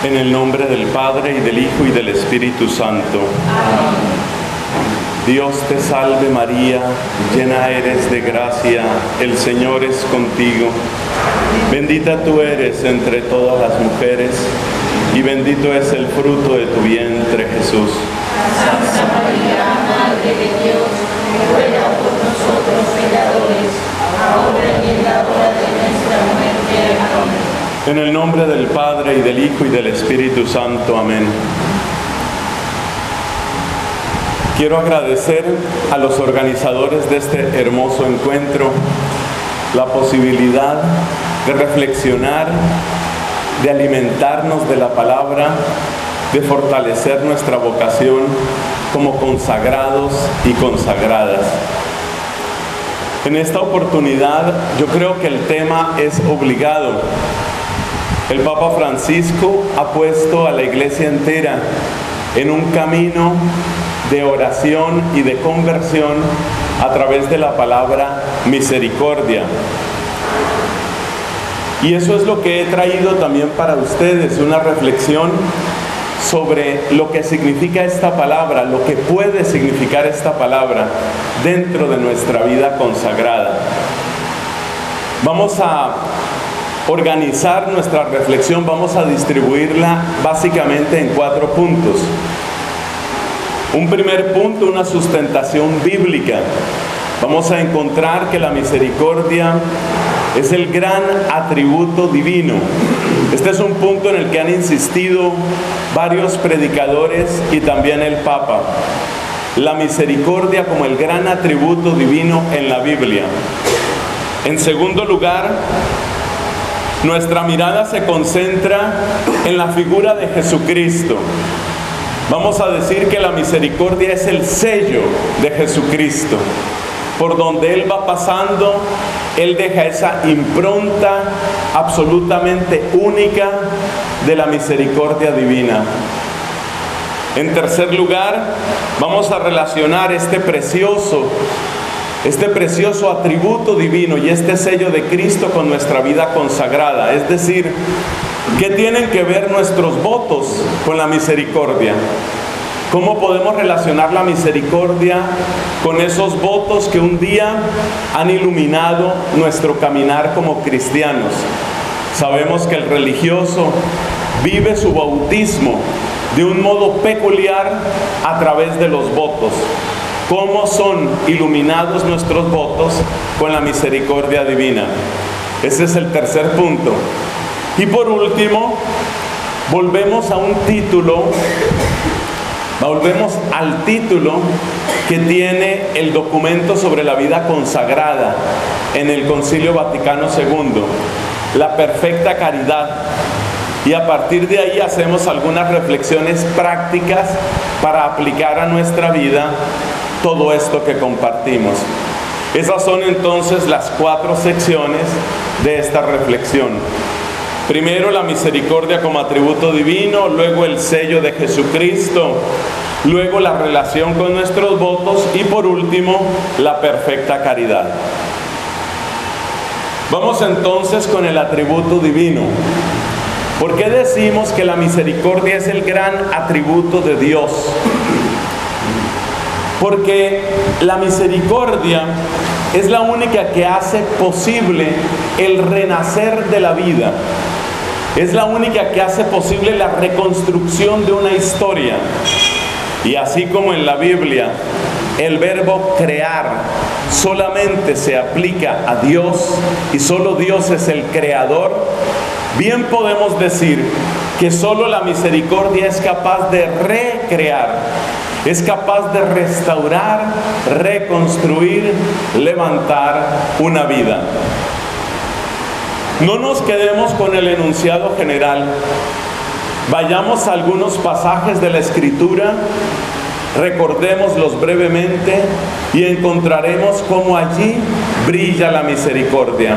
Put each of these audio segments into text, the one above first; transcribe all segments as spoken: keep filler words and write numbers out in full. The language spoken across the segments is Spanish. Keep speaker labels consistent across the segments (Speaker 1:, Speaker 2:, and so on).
Speaker 1: En el nombre del Padre, y del Hijo, y del Espíritu Santo. Amén. Dios te salve María, llena eres de gracia, el Señor es contigo. Bendita tú eres entre todas las mujeres, y bendito es el fruto de tu vientre, Jesús.
Speaker 2: Santa María, Madre de Dios, ruega por nosotros pecadores, ahora y en la hora de nuestra muerte. Amén.
Speaker 1: En el nombre del Padre, y del Hijo, y del Espíritu Santo. Amén. Quiero agradecer a los organizadores de este hermoso encuentro la posibilidad de reflexionar, de alimentarnos de la palabra, de fortalecer nuestra vocación como consagrados y consagradas. En esta oportunidad yo creo que el tema es obligado. El Papa Francisco ha puesto a la Iglesia entera en un camino de oración y de conversión a través de la palabra misericordia. Y eso es lo que he traído también para ustedes, una reflexión sobre lo que significa esta palabra, lo que puede significar esta palabra dentro de nuestra vida consagrada. Vamos a organizar nuestra reflexión, vamos a distribuirla básicamente en cuatro puntos. Un primer punto, una sustentación bíblica. Vamos a encontrar que la misericordia es el gran atributo divino. Este es un punto en el que han insistido varios predicadores y también el Papa. La misericordia como el gran atributo divino en la Biblia. En segundo lugar, nuestra mirada se concentra en la figura de Jesucristo. Vamos a decir que la misericordia es el sello de Jesucristo. Por donde Él va pasando, Él deja esa impronta absolutamente única de la misericordia divina. En tercer lugar, vamos a relacionar este precioso, este precioso atributo divino y este sello de Cristo con nuestra vida consagrada. Es decir, ¿qué tienen que ver nuestros votos con la misericordia? ¿Cómo podemos relacionar la misericordia con esos votos que un día han iluminado nuestro caminar como cristianos? Sabemos que el religioso vive su bautismo de un modo peculiar a través de los votos. ¿Cómo son iluminados nuestros votos con la misericordia divina? Ese es el tercer punto. Y por último, volvemos a un título, volvemos al título que tiene el documento sobre la vida consagrada en el Concilio Vaticano segundo, la perfecta caridad. Y a partir de ahí hacemos algunas reflexiones prácticas para aplicar a nuestra vida todo esto que compartimos. Esas son entonces las cuatro secciones de esta reflexión. Primero, la misericordia como atributo divino, luego el sello de Jesucristo, luego la relación con nuestros votos y por último, la perfecta caridad. Vamos entonces con el atributo divino. ¿Por qué decimos que la misericordia es el gran atributo de Dios? Porque la misericordia es la única que hace posible el renacer de la vida. Es la única que hace posible la reconstrucción de una historia. Y así como en la Biblia el verbo crear solamente se aplica a Dios y solo Dios es el creador, bien podemos decir que solo la misericordia es capaz de recrear. Es capaz de restaurar, reconstruir, levantar una vida. No nos quedemos con el enunciado general. Vayamos a algunos pasajes de la Escritura, recordémoslos brevemente y encontraremos cómo allí brilla la misericordia.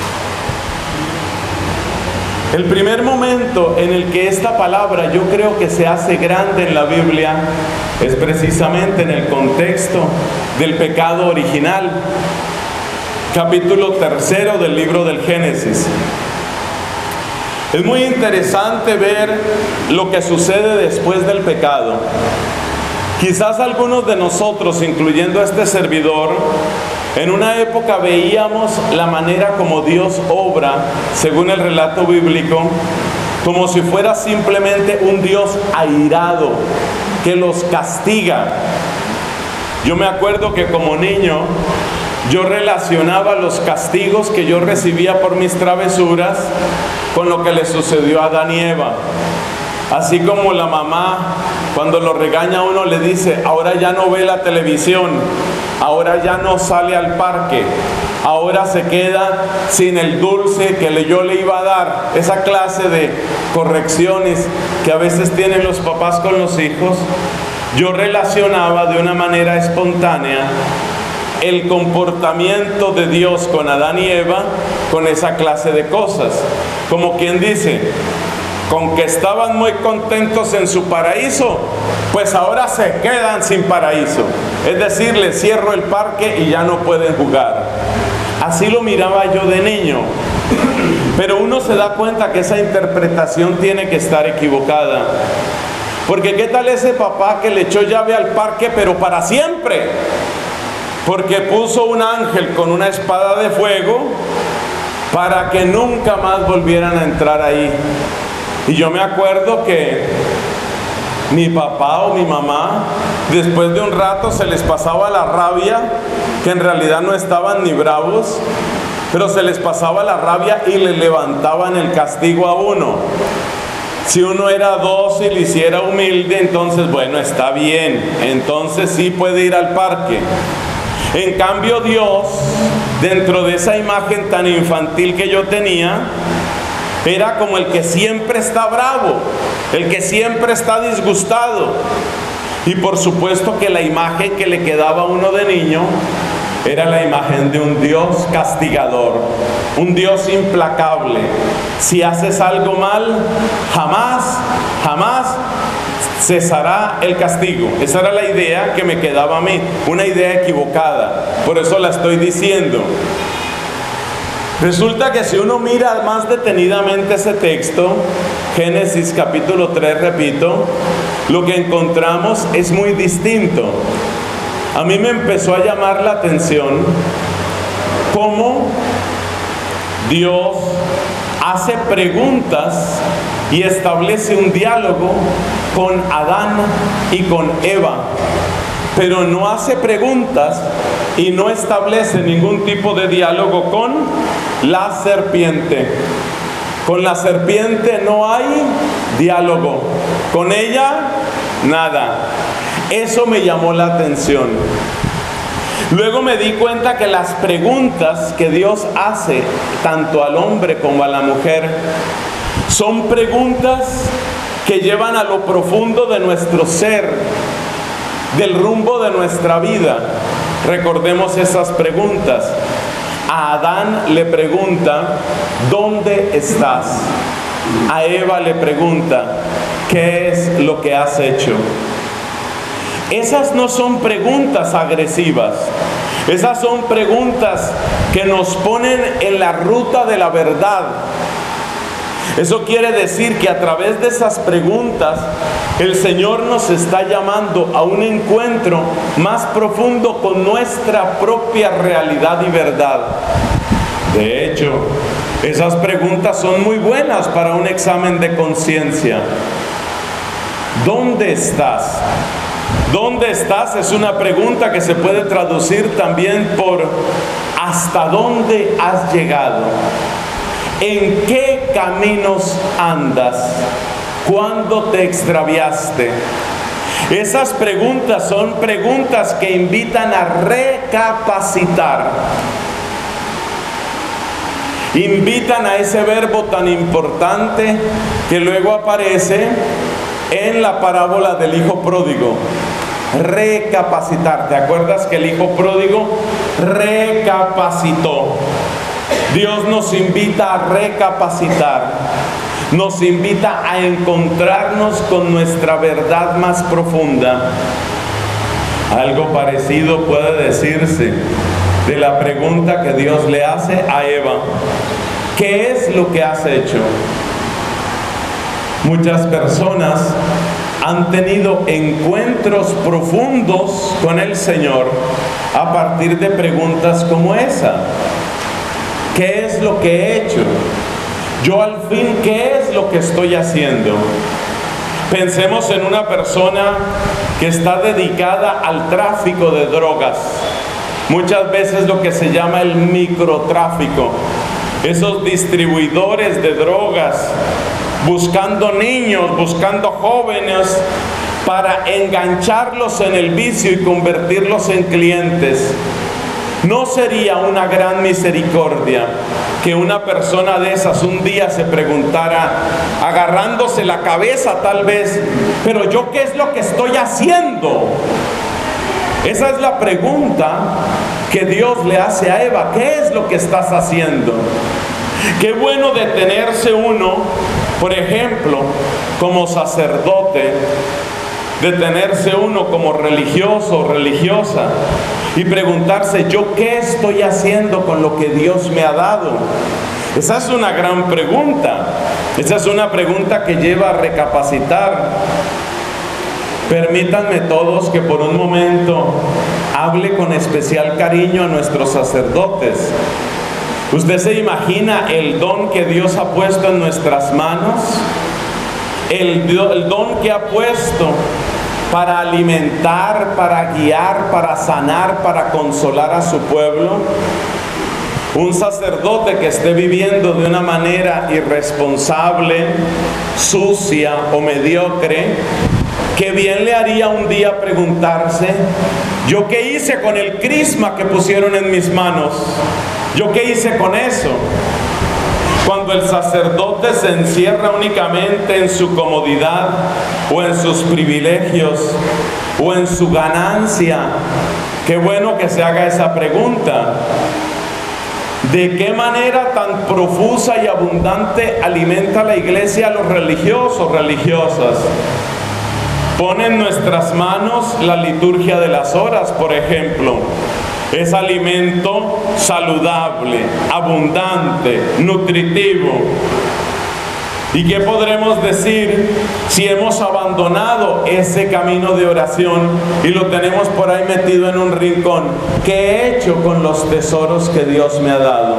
Speaker 1: El primer momento en el que esta palabra yo creo que se hace grande en la Biblia es precisamente en el contexto del pecado original. Capítulo tercero del libro del Génesis. Es muy interesante ver lo que sucede después del pecado. Quizás algunos de nosotros, incluyendo a este servidor, en una época veíamos la manera como Dios obra, según el relato bíblico, como si fuera simplemente un Dios airado, que los castiga. Yo me acuerdo que como niño, yo relacionaba los castigos que yo recibía por mis travesuras con lo que le sucedió a Adán y Eva. Así como la mamá, cuando lo regaña a uno, le dice: ahora ya no ve la televisión, ahora ya no sale al parque, ahora se queda sin el dulce que le, yo le iba a dar. Esa clase de correcciones que a veces tienen los papás con los hijos, yo relacionaba de una manera espontánea el comportamiento de Dios con Adán y Eva con esa clase de cosas. Como quien dice, con que estaban muy contentos en su paraíso, pues ahora se quedan sin paraíso. Es decir, les cierro el parque y ya no pueden jugar. Así lo miraba yo de niño. Pero uno se da cuenta que esa interpretación tiene que estar equivocada. Porque ¿qué tal ese papá que le echó llave al parque, pero para siempre? Porque puso un ángel con una espada de fuego para que nunca más volvieran a entrar ahí. Y yo me acuerdo que mi papá o mi mamá, después de un rato se les pasaba la rabia, que en realidad no estaban ni bravos, pero se les pasaba la rabia y le levantaban el castigo a uno. Si uno era dócil y si era humilde, entonces bueno, está bien, entonces sí puede ir al parque. En cambio Dios, dentro de esa imagen tan infantil que yo tenía, era como el que siempre está bravo, el que siempre está disgustado. Y por supuesto que la imagen que le quedaba a uno de niño era la imagen de un Dios castigador, un Dios implacable. Si haces algo mal, jamás, jamás cesará el castigo. Esa era la idea que me quedaba a mí, una idea equivocada. Por eso la estoy diciendo. Resulta que si uno mira más detenidamente ese texto, Génesis capítulo tres, repito, lo que encontramos es muy distinto. A mí me empezó a llamar la atención cómo Dios hace preguntas y establece un diálogo con Adán y con Eva, pero no hace preguntas y no establece ningún tipo de diálogo con la serpiente. Con la serpiente no hay diálogo, con ella nada. Eso me llamó la atención. Luego me di cuenta que las preguntas que Dios hace tanto al hombre como a la mujer son preguntas que llevan a lo profundo de nuestro ser, del rumbo de nuestra vida. Recordemos esas preguntas. A Adán le pregunta: ¿dónde estás? A Eva le pregunta: ¿qué es lo que has hecho? Esas no son preguntas agresivas. Esas son preguntas que nos ponen en la ruta de la verdad. Eso quiere decir que a través de esas preguntas el Señor nos está llamando a un encuentro más profundo con nuestra propia realidad y verdad. De hecho, esas preguntas son muy buenas para un examen de conciencia. ¿Dónde estás? ¿Dónde estás? Es una pregunta que se puede traducir también por ¿hasta dónde has llegado? ¿En qué caminos andas? ¿Cuándo te extraviaste? Esas preguntas son preguntas que invitan a recapacitar. Invitan a ese verbo tan importante que luego aparece en la parábola del hijo pródigo. Recapacitar. ¿Te acuerdas que el hijo pródigo recapacitó? Dios nos invita a recapacitar, nos invita a encontrarnos con nuestra verdad más profunda. Algo parecido puede decirse de la pregunta que Dios le hace a Eva: ¿qué es lo que has hecho? Muchas personas han tenido encuentros profundos con el Señor a partir de preguntas como esa. ¿Qué es lo que he hecho? Yo al fin, ¿qué es lo que estoy haciendo? Pensemos en una persona que está dedicada al tráfico de drogas. Muchas veces lo que se llama el microtráfico. Esos distribuidores de drogas, buscando niños, buscando jóvenes, para engancharlos en el vicio y convertirlos en clientes. ¿No sería una gran misericordia que una persona de esas un día se preguntara, agarrándose la cabeza tal vez, pero yo qué es lo que estoy haciendo? Esa es la pregunta que Dios le hace a Eva. ¿Qué es lo que estás haciendo? Qué bueno detenerse uno, por ejemplo, como sacerdote, detenerse uno como religioso o religiosa y preguntarse, ¿yo qué estoy haciendo con lo que Dios me ha dado? Esa es una gran pregunta. Esa es una pregunta que lleva a recapacitar. Permítanme todos que por un momento hable con especial cariño a nuestros sacerdotes. ¿Usted se imagina el don que Dios ha puesto en nuestras manos? El, el don que ha puesto para alimentar, para guiar, para sanar, para consolar a su pueblo. Un sacerdote que esté viviendo de una manera irresponsable, sucia o mediocre, qué bien le haría un día preguntarse, ¿yo qué hice con el crisma que pusieron en mis manos? ¿Yo qué hice con eso? Cuando el sacerdote se encierra únicamente en su comodidad o en sus privilegios o en su ganancia, qué bueno que se haga esa pregunta. ¿De qué manera tan profusa y abundante alimenta la iglesia a los religiosos, religiosas? Pone en nuestras manos la liturgia de las horas, por ejemplo. Es alimento saludable, abundante, nutritivo. ¿Y qué podremos decir si hemos abandonado ese camino de oración y lo tenemos por ahí metido en un rincón? ¿Qué he hecho con los tesoros que Dios me ha dado?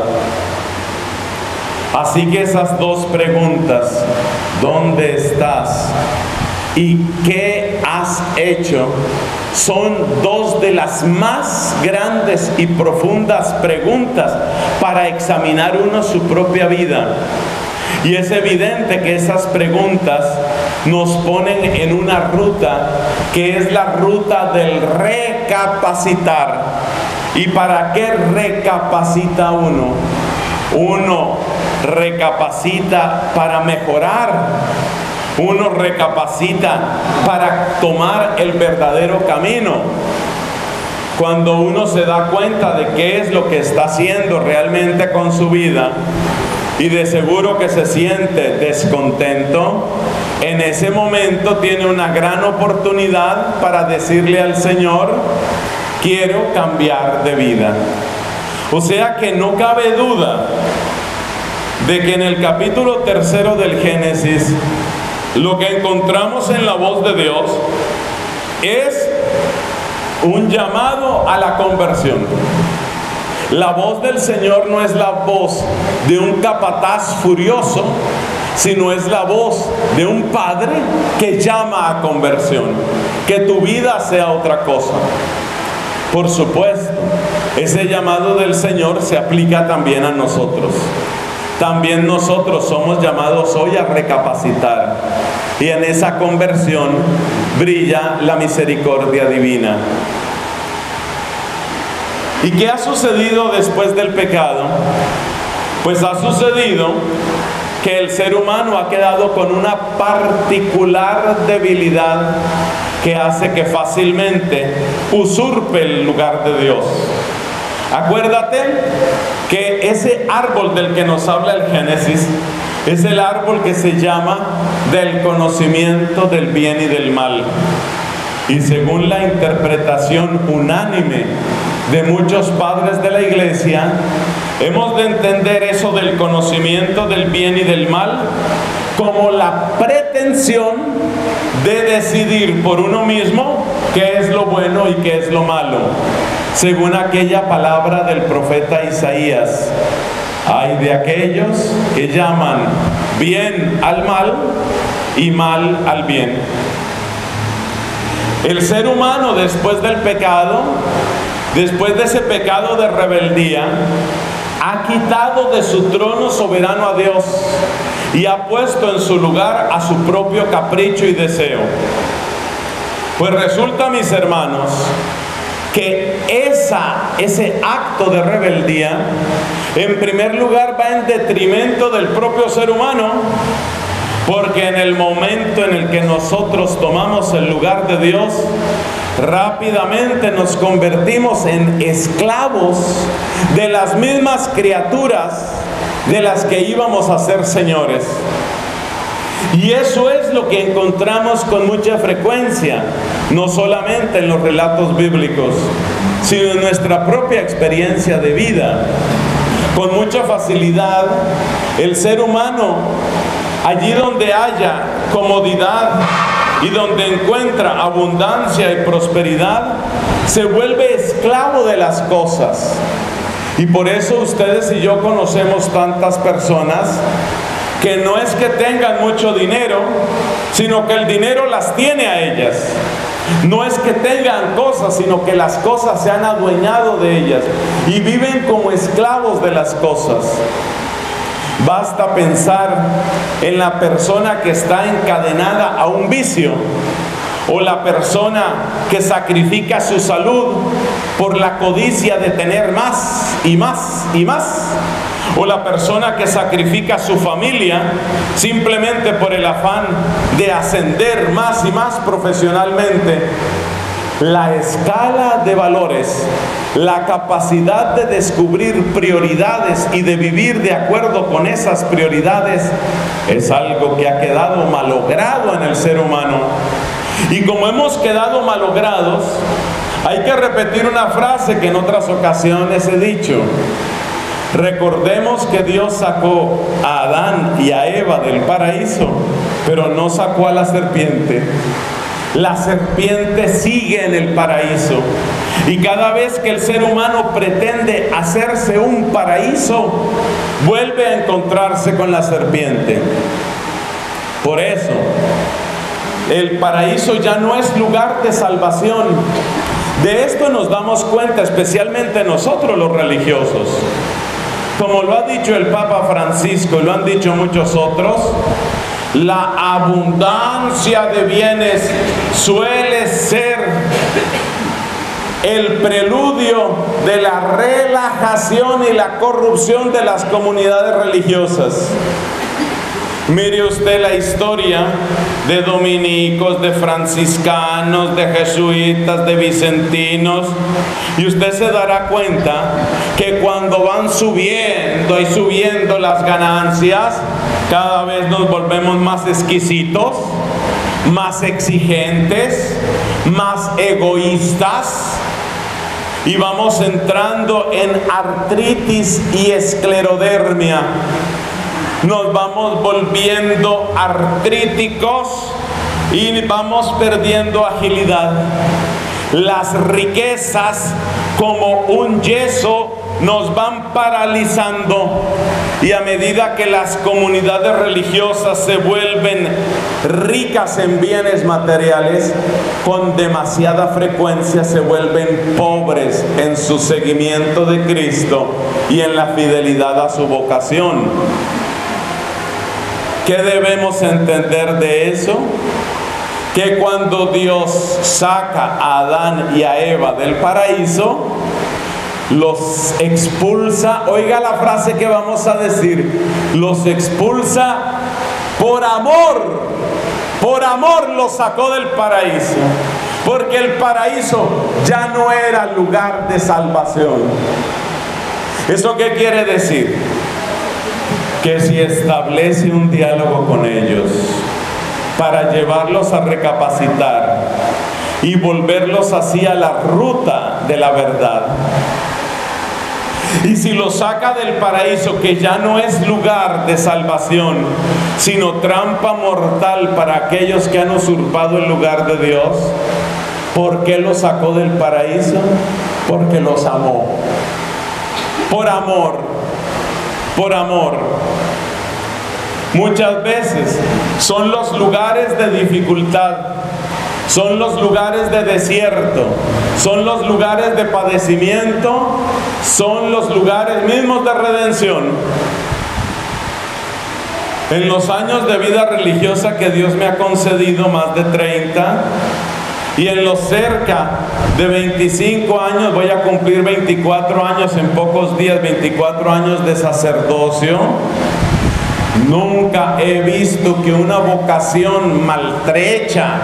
Speaker 1: Así que esas dos preguntas, ¿dónde estás? ¿Y qué has hecho? Son dos de las más grandes y profundas preguntas para examinar uno su propia vida. Y es evidente que esas preguntas nos ponen en una ruta que es la ruta del recapacitar. ¿Y para qué recapacita uno? Uno recapacita para mejorar. Uno recapacita para tomar el verdadero camino. Cuando uno se da cuenta de qué es lo que está haciendo realmente con su vida y de seguro que se siente descontento, en ese momento tiene una gran oportunidad para decirle al Señor, quiero cambiar de vida. O sea que no cabe duda de que en el capítulo tercero del Génesis, lo que encontramos en la voz de Dios es un llamado a la conversión. La voz del Señor no es la voz de un capataz furioso, sino es la voz de un padre que llama a conversión, que tu vida sea otra cosa. Por supuesto, ese llamado del Señor se aplica también a nosotros. También nosotros somos llamados hoy a recapacitar, y en esa conversión brilla la misericordia divina. ¿Y qué ha sucedido después del pecado? Pues ha sucedido que el ser humano ha quedado con una particular debilidad que hace que fácilmente usurpe el lugar de Dios. Acuérdate que ese árbol del que nos habla el Génesis es el árbol que se llama del conocimiento del bien y del mal. Y según la interpretación unánime de muchos padres de la iglesia, hemos de entender eso del conocimiento del bien y del mal como la pretensión de decidir por uno mismo qué es lo bueno y qué es lo malo, según aquella palabra del profeta Isaías: ay de aquellos que llaman bien al mal y mal al bien. El ser humano, después del pecado, después de ese pecado de rebeldía, ha quitado de su trono soberano a Dios y ha puesto en su lugar a su propio capricho y deseo. Pues resulta, mis hermanos, que esa, ese acto de rebeldía, en primer lugar, va en detrimento del propio ser humano, porque en el momento en el que nosotros tomamos el lugar de Dios, rápidamente nos convertimos en esclavos de las mismas criaturas de las que íbamos a ser señores. Y eso es lo que encontramos con mucha frecuencia, no solamente en los relatos bíblicos, sino en nuestra propia experiencia de vida. Con mucha facilidad, el ser humano, allí donde haya comodidad y donde encuentra abundancia y prosperidad, se vuelve esclavo de las cosas. Y por eso ustedes y yo conocemos tantas personas que no es que tengan mucho dinero, sino que el dinero las tiene a ellas. No es que tengan cosas, sino que las cosas se han adueñado de ellas y viven como esclavos de las cosas. Basta pensar en la persona que está encadenada a un vicio, o la persona que sacrifica su salud por la codicia de tener más y más y más, o la persona que sacrifica su familia simplemente por el afán de ascender más y más profesionalmente. La escala de valores, la capacidad de descubrir prioridades y de vivir de acuerdo con esas prioridades, es algo que ha quedado malogrado en el ser humano. Y como hemos quedado malogrados, hay que repetir una frase que en otras ocasiones he dicho. Recordemos que Dios sacó a Adán y a Eva del paraíso, pero no sacó a la serpiente. La serpiente sigue en el paraíso, y cada vez que el ser humano pretende hacerse un paraíso, vuelve a encontrarse con la serpiente. Por eso, el paraíso ya no es lugar de salvación. De esto nos damos cuenta especialmente nosotros los religiosos. Como lo ha dicho el Papa Francisco y lo han dicho muchos otros, la abundancia de bienes suele ser el preludio de la relajación y la corrupción de las comunidades religiosas. Mire usted la historia de dominicos, de franciscanos, de jesuitas, de vicentinos, y usted se dará cuenta que cuando van subiendo y subiendo las ganancias, cada vez nos volvemos más exquisitos, más exigentes, más egoístas, y vamos entrando en artritis y esclerodermia. Nos vamos volviendo artríticos y vamos perdiendo agilidad. Las riquezas, como un yeso, nos van paralizando, y a medida que las comunidades religiosas se vuelven ricas en bienes materiales, con demasiada frecuencia se vuelven pobres en su seguimiento de Cristo y en la fidelidad a su vocación. ¿Qué debemos entender de eso? Que cuando Dios saca a Adán y a Eva del paraíso, los expulsa, oiga la frase que vamos a decir, los expulsa por amor, por amor los sacó del paraíso, porque el paraíso ya no era lugar de salvación. ¿Eso qué quiere decir? Que si establece un diálogo con ellos para llevarlos a recapacitar y volverlos así a la ruta de la verdad, Y si lo saca del paraíso, que ya no es lugar de salvación, sino trampa mortal para aquellos que han usurpado el lugar de Dios, ¿por qué lo sacó del paraíso? Porque los amó. Por amor, por amor. Muchas veces son los lugares de dificultad, son los lugares de desierto, son los lugares de padecimiento, son los lugares mismos de redención. En los años de vida religiosa que Dios me ha concedido, más de treinta, y en los cerca de veinticinco años, voy a cumplir veinticuatro años en pocos días, veinticuatro años de sacerdocio, nunca he visto que una vocación maltrecha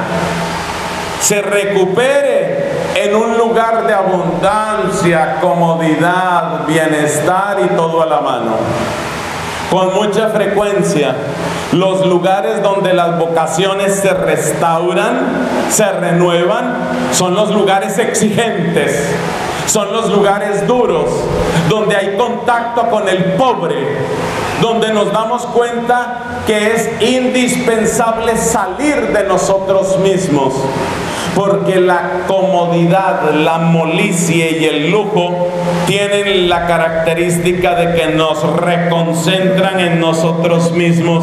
Speaker 1: se recupere en un lugar de abundancia, comodidad, bienestar y todo a la mano. Con mucha frecuencia, los lugares donde las vocaciones se restauran, se renuevan, son los lugares exigentes, son los lugares duros, donde hay contacto con el pobre, donde nos damos cuenta que es indispensable salir de nosotros mismos, porque la comodidad, la molicie y el lujo tienen la característica de que nos reconcentran en nosotros mismos.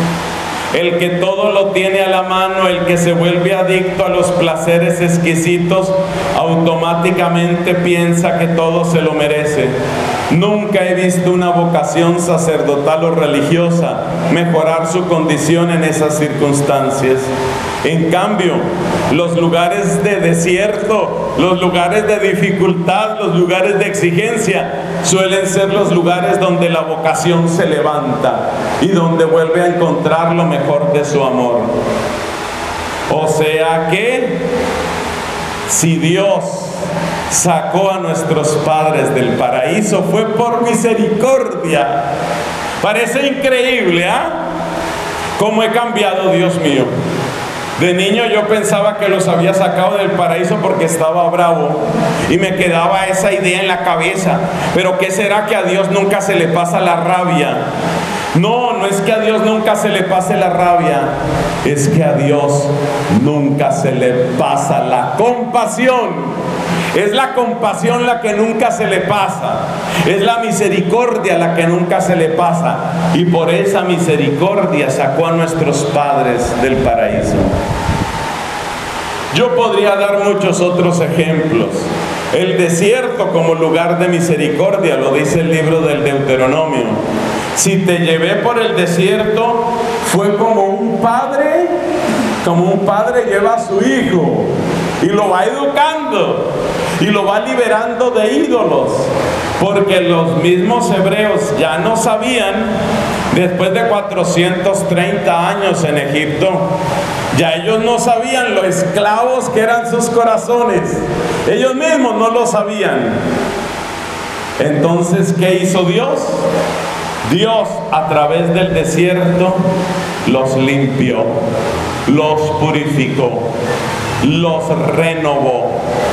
Speaker 1: El que todo lo tiene a la mano, el que se vuelve adicto a los placeres exquisitos, automáticamente piensa que todo se lo merece. Nunca he visto una vocación sacerdotal o religiosa mejorar su condición en esas circunstancias. En cambio, los lugares de desierto, los lugares de dificultad, los lugares de exigencia, suelen ser los lugares donde la vocación se levanta y donde vuelve a encontrar lo mejor de su amor. O sea que, si Dios sacó a nuestros padres del paraíso, fue por misericordia. Parece increíble, ¿ah? ¿eh? ¿Cómo he cambiado, Dios mío? De niño yo pensaba que los había sacado del paraíso porque estaba bravo y me quedaba esa idea en la cabeza. Pero ¿qué será que a Dios nunca se le pasa la rabia? No, no es que a Dios nunca se le pase la rabia, es que a Dios nunca se le pasa la compasión. Es la compasión la que nunca se le pasa, es la misericordia la que nunca se le pasa, y por esa misericordia sacó a nuestros padres del paraíso. Yo podría dar muchos otros ejemplos. El desierto como lugar de misericordia, lo dice el libro del Deuteronomio. Si te llevé por el desierto, fue como un padre, como un padre lleva a su hijo y lo va educando y lo va liberando de ídolos, porque los mismos hebreos ya no sabían, después de cuatrocientos treinta años en Egipto, ya ellos no sabían lo esclavos que eran sus corazones, ellos mismos no lo sabían. Entonces, ¿qué hizo Dios? Dios, a través del desierto, los limpió, los purificó, los renovó.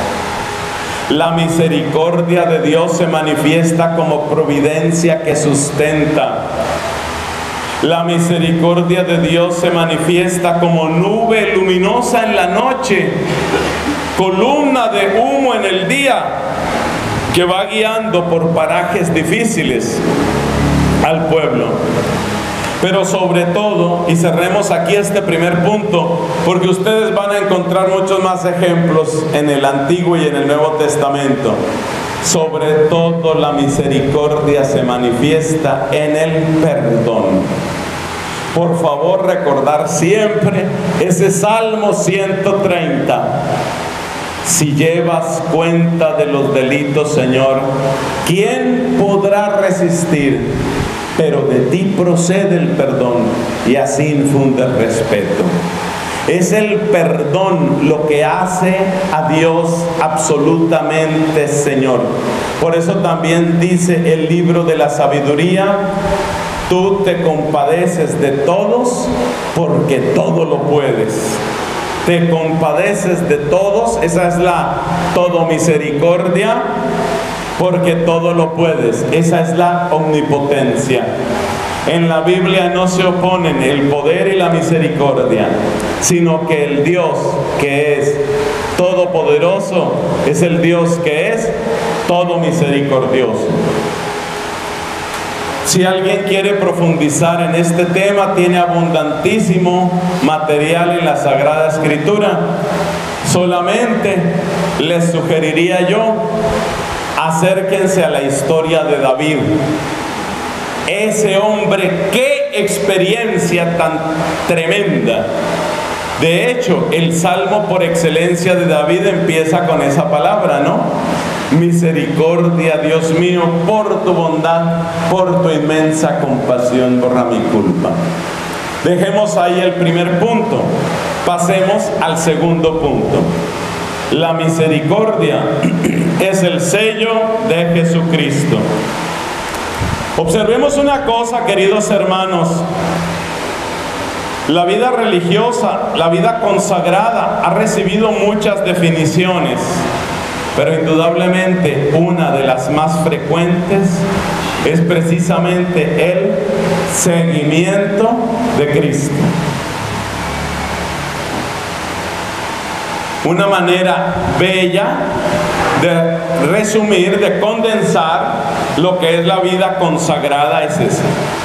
Speaker 1: La misericordia de Dios se manifiesta como providencia que sustenta. La misericordia de Dios se manifiesta como nube luminosa en la noche, columna de humo en el día, que va guiando por parajes difíciles al pueblo. Pero sobre todo, y cerremos aquí este primer punto, porque ustedes van a encontrar muchos más ejemplos en el Antiguo y en el Nuevo Testamento. Sobre todo, la misericordia se manifiesta en el perdón. Por favor, recordar siempre ese Salmo ciento treinta. Si llevas cuenta de los delitos, Señor, ¿quién podrá resistir? Pero de ti procede el perdón y así infunde respeto. Es el perdón lo que hace a Dios absolutamente Señor. Por eso también dice el libro de la sabiduría: tú te compadeces de todos porque todo lo puedes. Te compadeces de todos, esa es la todo misericordia. porque todo lo puedes. Esa es la omnipotencia. En la Biblia no se oponen el poder y la misericordia, sino que el Dios que es todopoderoso es el Dios que es todo misericordioso. Si alguien quiere profundizar en este tema, tiene abundantísimo material en la Sagrada Escritura. Solamente les sugeriría yo, acérquense a la historia de David. Ese hombre, qué experiencia tan tremenda. De hecho, el salmo por excelencia de David empieza con esa palabra, ¿no? Misericordia, Dios mío, por tu bondad, por tu inmensa compasión, borra mi culpa. Dejemos ahí el primer punto. Pasemos al segundo punto. La misericordia es el sello de Jesucristo. Observemos una cosa, queridos hermanos. La vida religiosa, la vida consagrada ha recibido muchas definiciones, pero indudablemente una de las más frecuentes es precisamente el seguimiento de Cristo. Una manera bella de resumir, de condensar lo que es la vida consagrada es ese.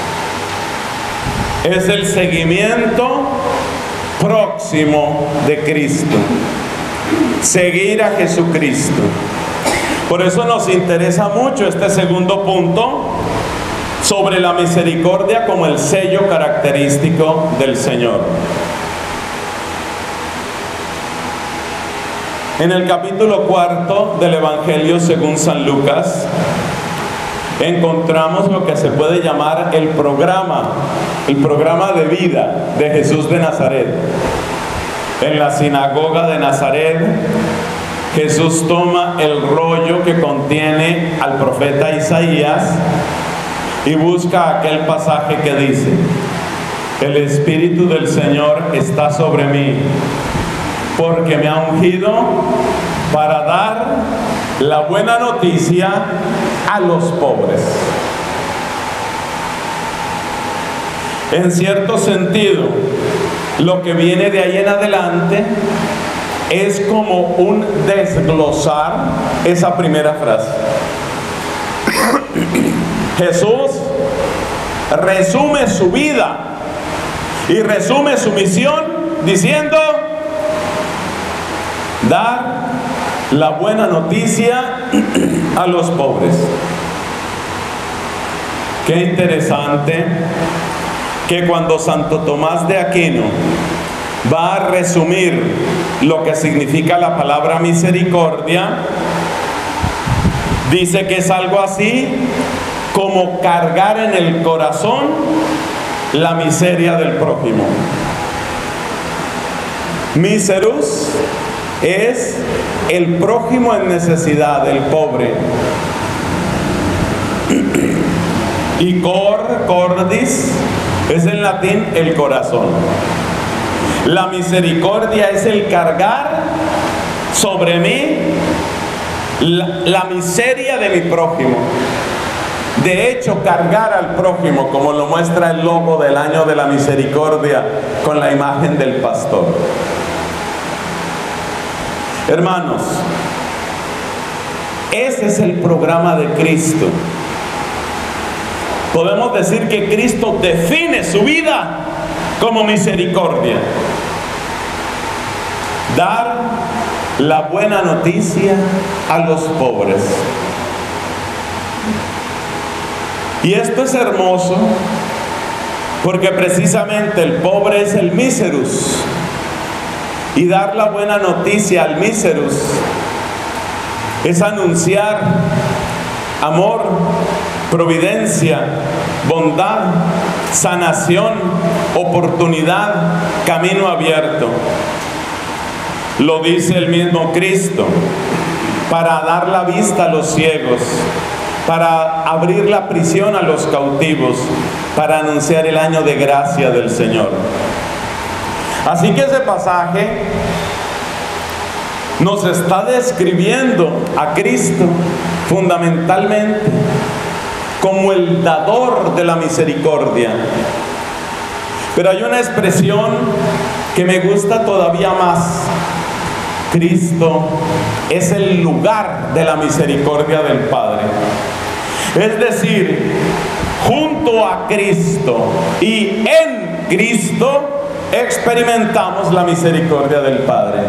Speaker 1: Es el seguimiento próximo de Cristo. Seguir a Jesucristo. Por eso nos interesa mucho este segundo punto sobre la misericordia como el sello característico del Señor. En el capítulo cuarto del Evangelio según San Lucas, encontramos lo que se puede llamar el programa, el programa de vida de Jesús de Nazaret. En la sinagoga de Nazaret, Jesús toma el rollo que contiene al profeta Isaías y busca aquel pasaje que dice: el Espíritu del Señor está sobre mí, porque me ha ungido para dar la buena noticia a los pobres. En cierto sentido, lo que viene de ahí en adelante es como un desglosar esa primera frase. Jesús resume su vida y resume su misión diciendo: dar la buena noticia a los pobres. Qué interesante que cuando Santo Tomás de Aquino va a resumir lo que significa la palabra misericordia, dice que es algo así como cargar en el corazón la miseria del prójimo. Miserus es el prójimo en necesidad, el pobre. Y cor, cordis, es en latín el corazón. La misericordia es el cargar sobre mí la, la miseria de mi prójimo. De hecho, cargar al prójimo, como lo muestra el logo del año de la misericordia con la imagen del pastor. Hermanos, ese es el programa de Cristo. Podemos decir que Cristo define su vida como misericordia. Dar la buena noticia a los pobres. Y esto es hermoso porque precisamente el pobre es el miserus. Y dar la buena noticia al miserus es anunciar amor, providencia, bondad, sanación, oportunidad, camino abierto. Lo dice el mismo Cristo, para dar la vista a los ciegos, para abrir la prisión a los cautivos, para anunciar el año de gracia del Señor. Así que ese pasaje nos está describiendo a Cristo fundamentalmente como el dador de la misericordia. Pero hay una expresión que me gusta todavía más. Cristo es el lugar de la misericordia del Padre. Es decir, junto a Cristo y en Cristo experimentamos la misericordia del Padre.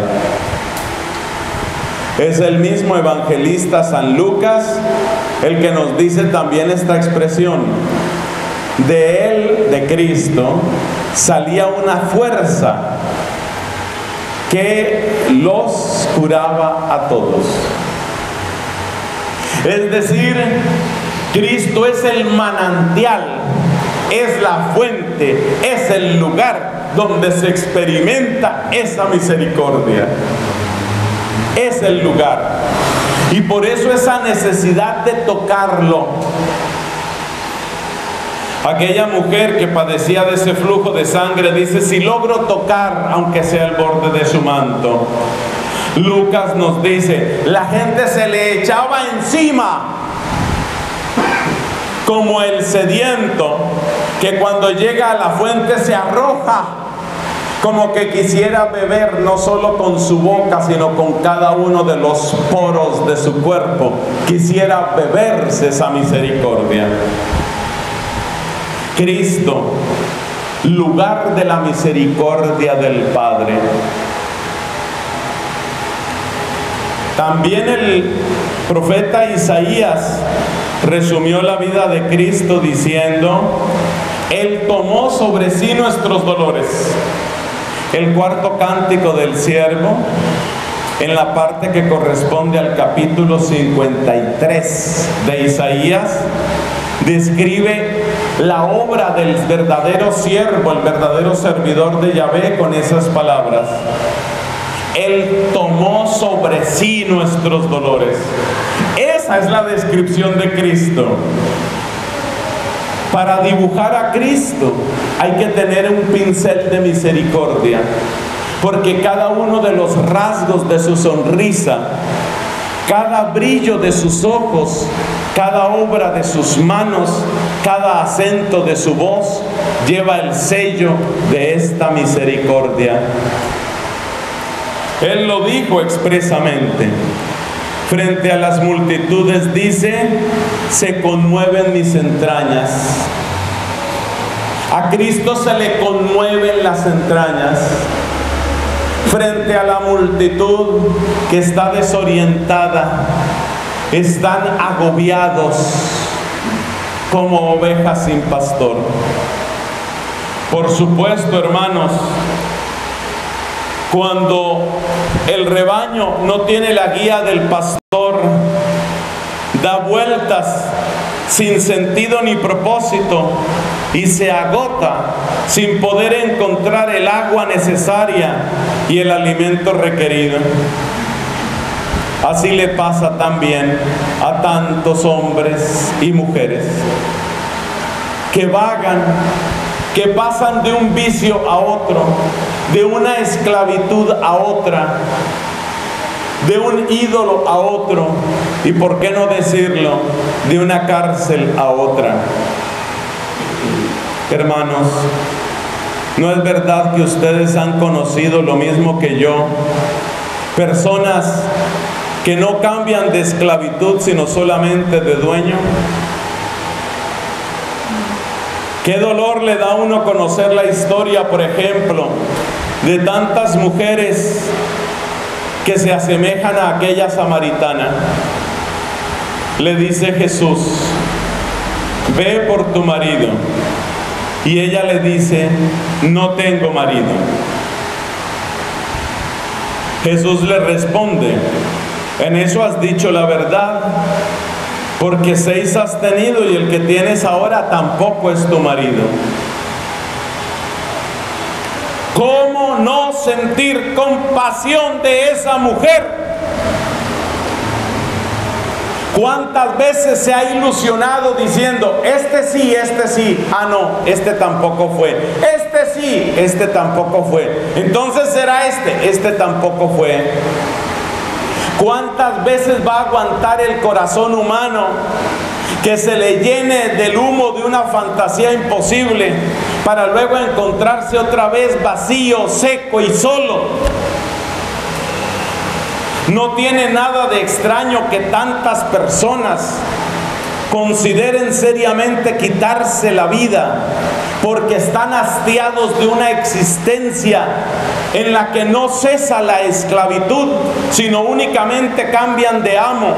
Speaker 1: Es el mismo evangelista San Lucas el que nos dice también esta expresión. De él, de Cristo, salía una fuerza que los curaba a todos. Es decir, Cristo es el manantial, es la fuente, es el lugar donde se experimenta esa misericordia. Es el lugar. Y por eso esa necesidad de tocarlo. Aquella mujer que padecía de ese flujo de sangre dice, si logro tocar, aunque sea el borde de su manto. Lucas nos dice, la gente se le echaba encima, como el sediento, que cuando llega a la fuente se arroja, como que quisiera beber no solo con su boca, sino con cada uno de los poros de su cuerpo. Quisiera beberse esa misericordia. Cristo, lugar de la misericordia del Padre. También el profeta Isaías resumió la vida de Cristo diciendo, Él tomó sobre sí nuestros dolores. El cuarto cántico del siervo, en la parte que corresponde al capítulo cincuenta y tres de Isaías, describe la obra del verdadero siervo, el verdadero servidor de Yahvé, con esas palabras. Él tomó sobre sí nuestros dolores. Esa es la descripción de Cristo. Para dibujar a Cristo hay que tener un pincel de misericordia, porque cada uno de los rasgos de su sonrisa, cada brillo de sus ojos, cada obra de sus manos, cada acento de su voz lleva el sello de esta misericordia. Él lo dijo expresamente. Frente a las multitudes dice, se conmueven mis entrañas. A Cristo se le conmueven las entrañas. Frente a la multitud que está desorientada, están agobiados como ovejas sin pastor. Por supuesto, hermanos, cuando el rebaño no tiene la guía del pastor, da vueltas sin sentido ni propósito y se agota sin poder encontrar el agua necesaria y el alimento requerido. Así le pasa también a tantos hombres y mujeres que vagan, que pasan de un vicio a otro, de una esclavitud a otra, de un ídolo a otro, y por qué no decirlo, de una cárcel a otra. Hermanos, ¿no es verdad que ustedes han conocido lo mismo que yo? Personas que no cambian de esclavitud, sino solamente de dueño. Qué dolor le da a uno conocer la historia, por ejemplo, de tantas mujeres que se asemejan a aquella samaritana. Le dice Jesús, ve por tu marido. Y ella le dice, no tengo marido. Jesús le responde, en eso has dicho la verdad, porque seis has tenido y el que tienes ahora tampoco es tu marido. ¿Cómo no sentir compasión de esa mujer? ¿Cuántas veces se ha ilusionado diciendo, este sí, este sí, ah no, este tampoco fue, este sí, este tampoco fue, entonces será este, este tampoco fue? ¿Cuántas veces va a aguantar el corazón humano que se le llene del humo de una fantasía imposible para luego encontrarse otra vez vacío, seco y solo? No tiene nada de extraño que tantas personas consideren seriamente quitarse la vida porque están hastiados de una existencia en la que no cesa la esclavitud, sino únicamente cambian de amo.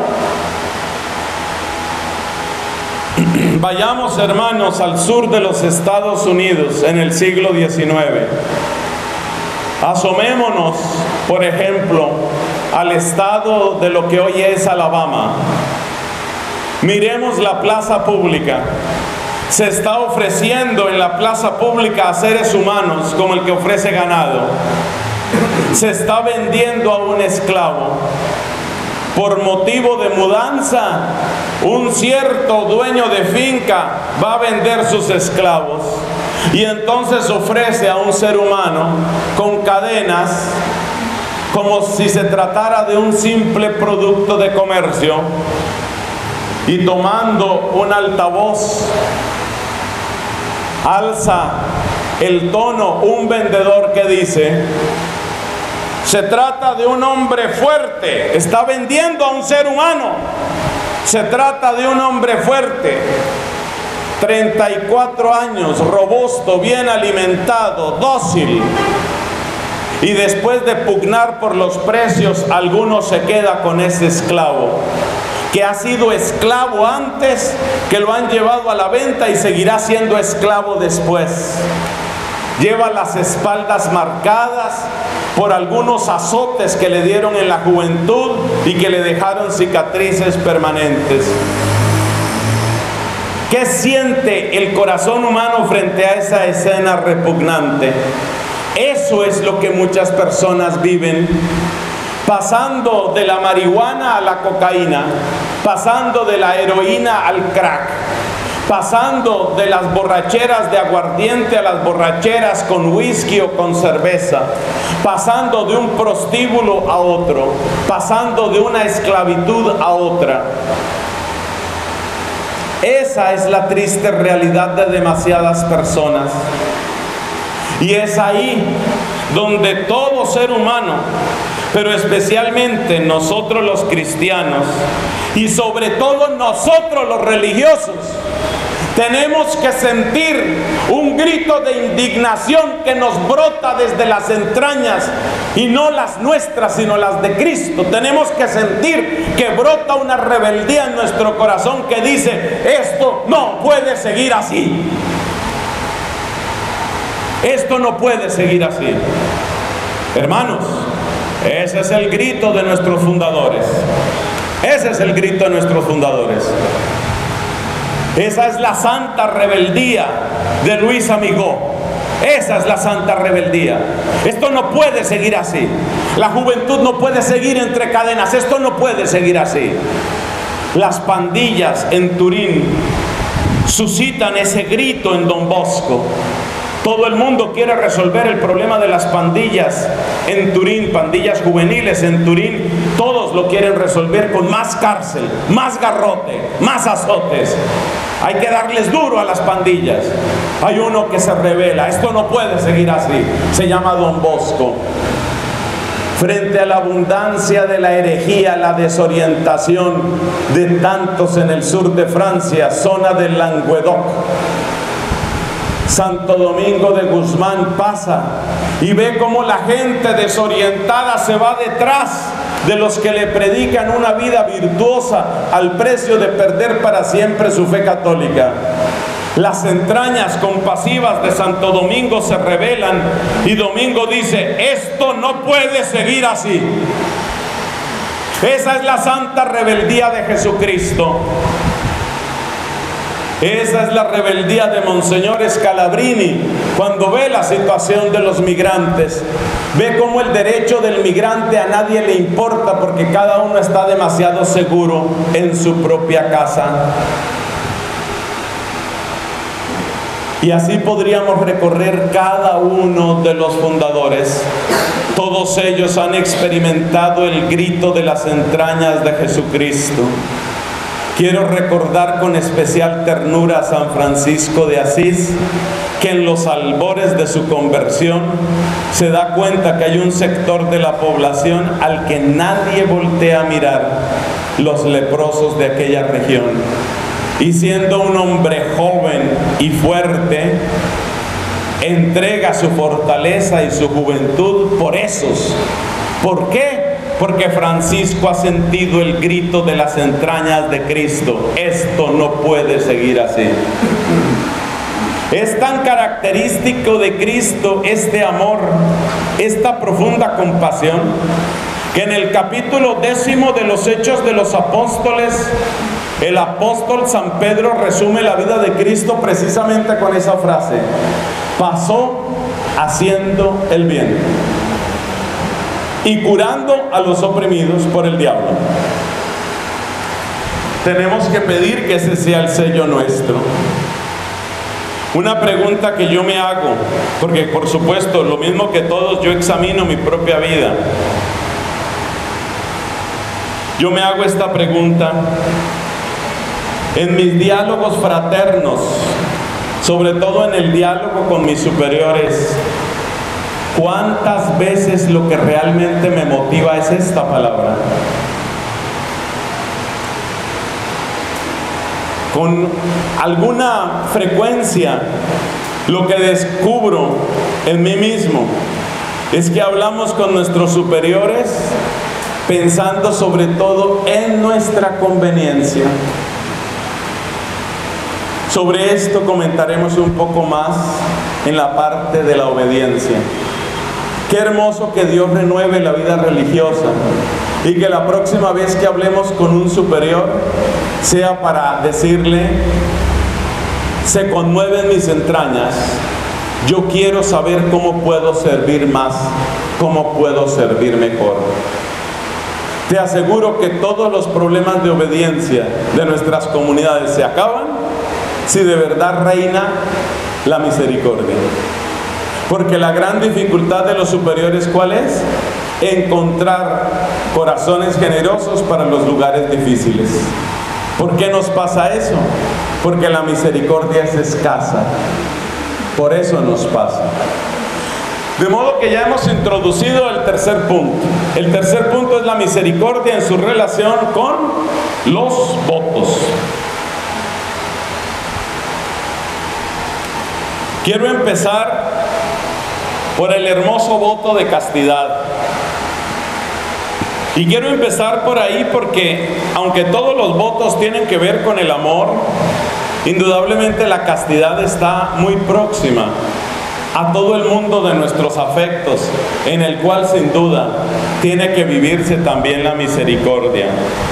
Speaker 1: Vayamos, hermanos, al sur de los Estados Unidos en el siglo diecinueve. Asomémonos, por ejemplo, al estado de lo que hoy es Alabama. Miremos la plaza pública. Se está ofreciendo en la plaza pública a seres humanos como el que ofrece ganado. Se está vendiendo a un esclavo. Por motivo de mudanza, un cierto dueño de finca va a vender sus esclavos y entonces ofrece a un ser humano con cadenas como si se tratara de un simple producto de comercio, y tomando un altavoz alza el tono un vendedor que dice: se trata de un hombre fuerte. Está vendiendo a un ser humano. Se trata de un hombre fuerte, treinta y cuatro años, robusto, bien alimentado, dócil. Y después de pugnar por los precios, alguno se queda con ese esclavo, que ha sido esclavo antes, que lo han llevado a la venta y seguirá siendo esclavo después. Lleva las espaldas marcadas por algunos azotes que le dieron en la juventud y que le dejaron cicatrices permanentes. ¿Qué siente el corazón humano frente a esa escena repugnante? Eso es lo que muchas personas viven, pasando de la marihuana a la cocaína, pasando de la heroína al crack, pasando de las borracheras de aguardiente a las borracheras con whisky o con cerveza, pasando de un prostíbulo a otro, pasando de una esclavitud a otra. Esa es la triste realidad de demasiadas personas. Y es ahí donde todo ser humano, pero especialmente nosotros los cristianos, y sobre todo nosotros los religiosos, tenemos que sentir un grito de indignación que nos brota desde las entrañas, y no las nuestras, sino las de Cristo. Tenemos que sentir que brota una rebeldía en nuestro corazón que dice: esto no puede seguir así. Esto no puede seguir así. Hermanos, ese es el grito de nuestros fundadores. Ese es el grito de nuestros fundadores. Esa es la santa rebeldía de Luis Amigó. Esa es la santa rebeldía. Esto no puede seguir así. La juventud no puede seguir entre cadenas. Esto no puede seguir así. Las pandillas en Turín suscitan ese grito en Don Bosco. Todo el mundo quiere resolver el problema de las pandillas en Turín, pandillas juveniles en Turín. Todos lo quieren resolver con más cárcel, más garrote, más azotes. Hay que darles duro a las pandillas. Hay uno que se revela: esto no puede seguir así. Se llama Don Bosco. Frente a la abundancia de la herejía, la desorientación de tantos en el sur de Francia, zona del Languedoc, Santo Domingo de Guzmán pasa y ve cómo la gente desorientada se va detrás de los que le predican una vida virtuosa al precio de perder para siempre su fe católica. Las entrañas compasivas de Santo Domingo se rebelan y Domingo dice: esto no puede seguir así. Esa es la santa rebeldía de Jesucristo. Esa es la rebeldía de Monseñor Scalabrini cuando ve la situación de los migrantes. Ve cómo el derecho del migrante a nadie le importa porque cada uno está demasiado seguro en su propia casa. Y así podríamos recorrer cada uno de los fundadores. Todos ellos han experimentado el grito de las entrañas de Jesucristo. Quiero recordar con especial ternura a San Francisco de Asís, que en los albores de su conversión se da cuenta que hay un sector de la población al que nadie voltea a mirar, los leprosos de aquella región. Y siendo un hombre joven y fuerte, entrega su fortaleza y su juventud por esos. ¿Por qué? Porque Francisco ha sentido el grito de las entrañas de Cristo. Esto no puede seguir así. Es tan característico de Cristo este amor, esta profunda compasión, que en el capítulo décimo de los Hechos de los Apóstoles, el apóstol San Pedro resume la vida de Cristo precisamente con esa frase: pasó haciendo el bien y curando a los oprimidos por el diablo. Tenemos que pedir que ese sea el sello nuestro. Una pregunta que yo me hago, porque por supuesto, lo mismo que todos, yo examino mi propia vida. Yo me hago esta pregunta en mis diálogos fraternos, sobre todo en el diálogo con mis superiores. ¿Cuántas veces lo que realmente me motiva es esta palabra? Con alguna frecuencia, lo que descubro en mí mismo es que hablamos con nuestros superiores pensando sobre todo en nuestra conveniencia. Sobre esto comentaremos un poco más en la parte de la obediencia. Qué hermoso que Dios renueve la vida religiosa y que la próxima vez que hablemos con un superior sea para decirle: se conmueven mis entrañas, yo quiero saber cómo puedo servir más, cómo puedo servir mejor. Te aseguro que todos los problemas de obediencia de nuestras comunidades se acaban si de verdad reina la misericordia. Porque la gran dificultad de los superiores, ¿cuál es? Encontrar corazones generosos para los lugares difíciles. ¿Por qué nos pasa eso? Porque la misericordia es escasa. Por eso nos pasa. De modo que ya hemos introducido el tercer punto. El tercer punto es la misericordia en su relación con los votos. Quiero empezar por el hermoso voto de castidad. Y quiero empezar por ahí porque, aunque todos los votos tienen que ver con el amor, indudablemente la castidad está muy próxima a todo el mundo de nuestros afectos, en el cual sin duda tiene que vivirse también la misericordia.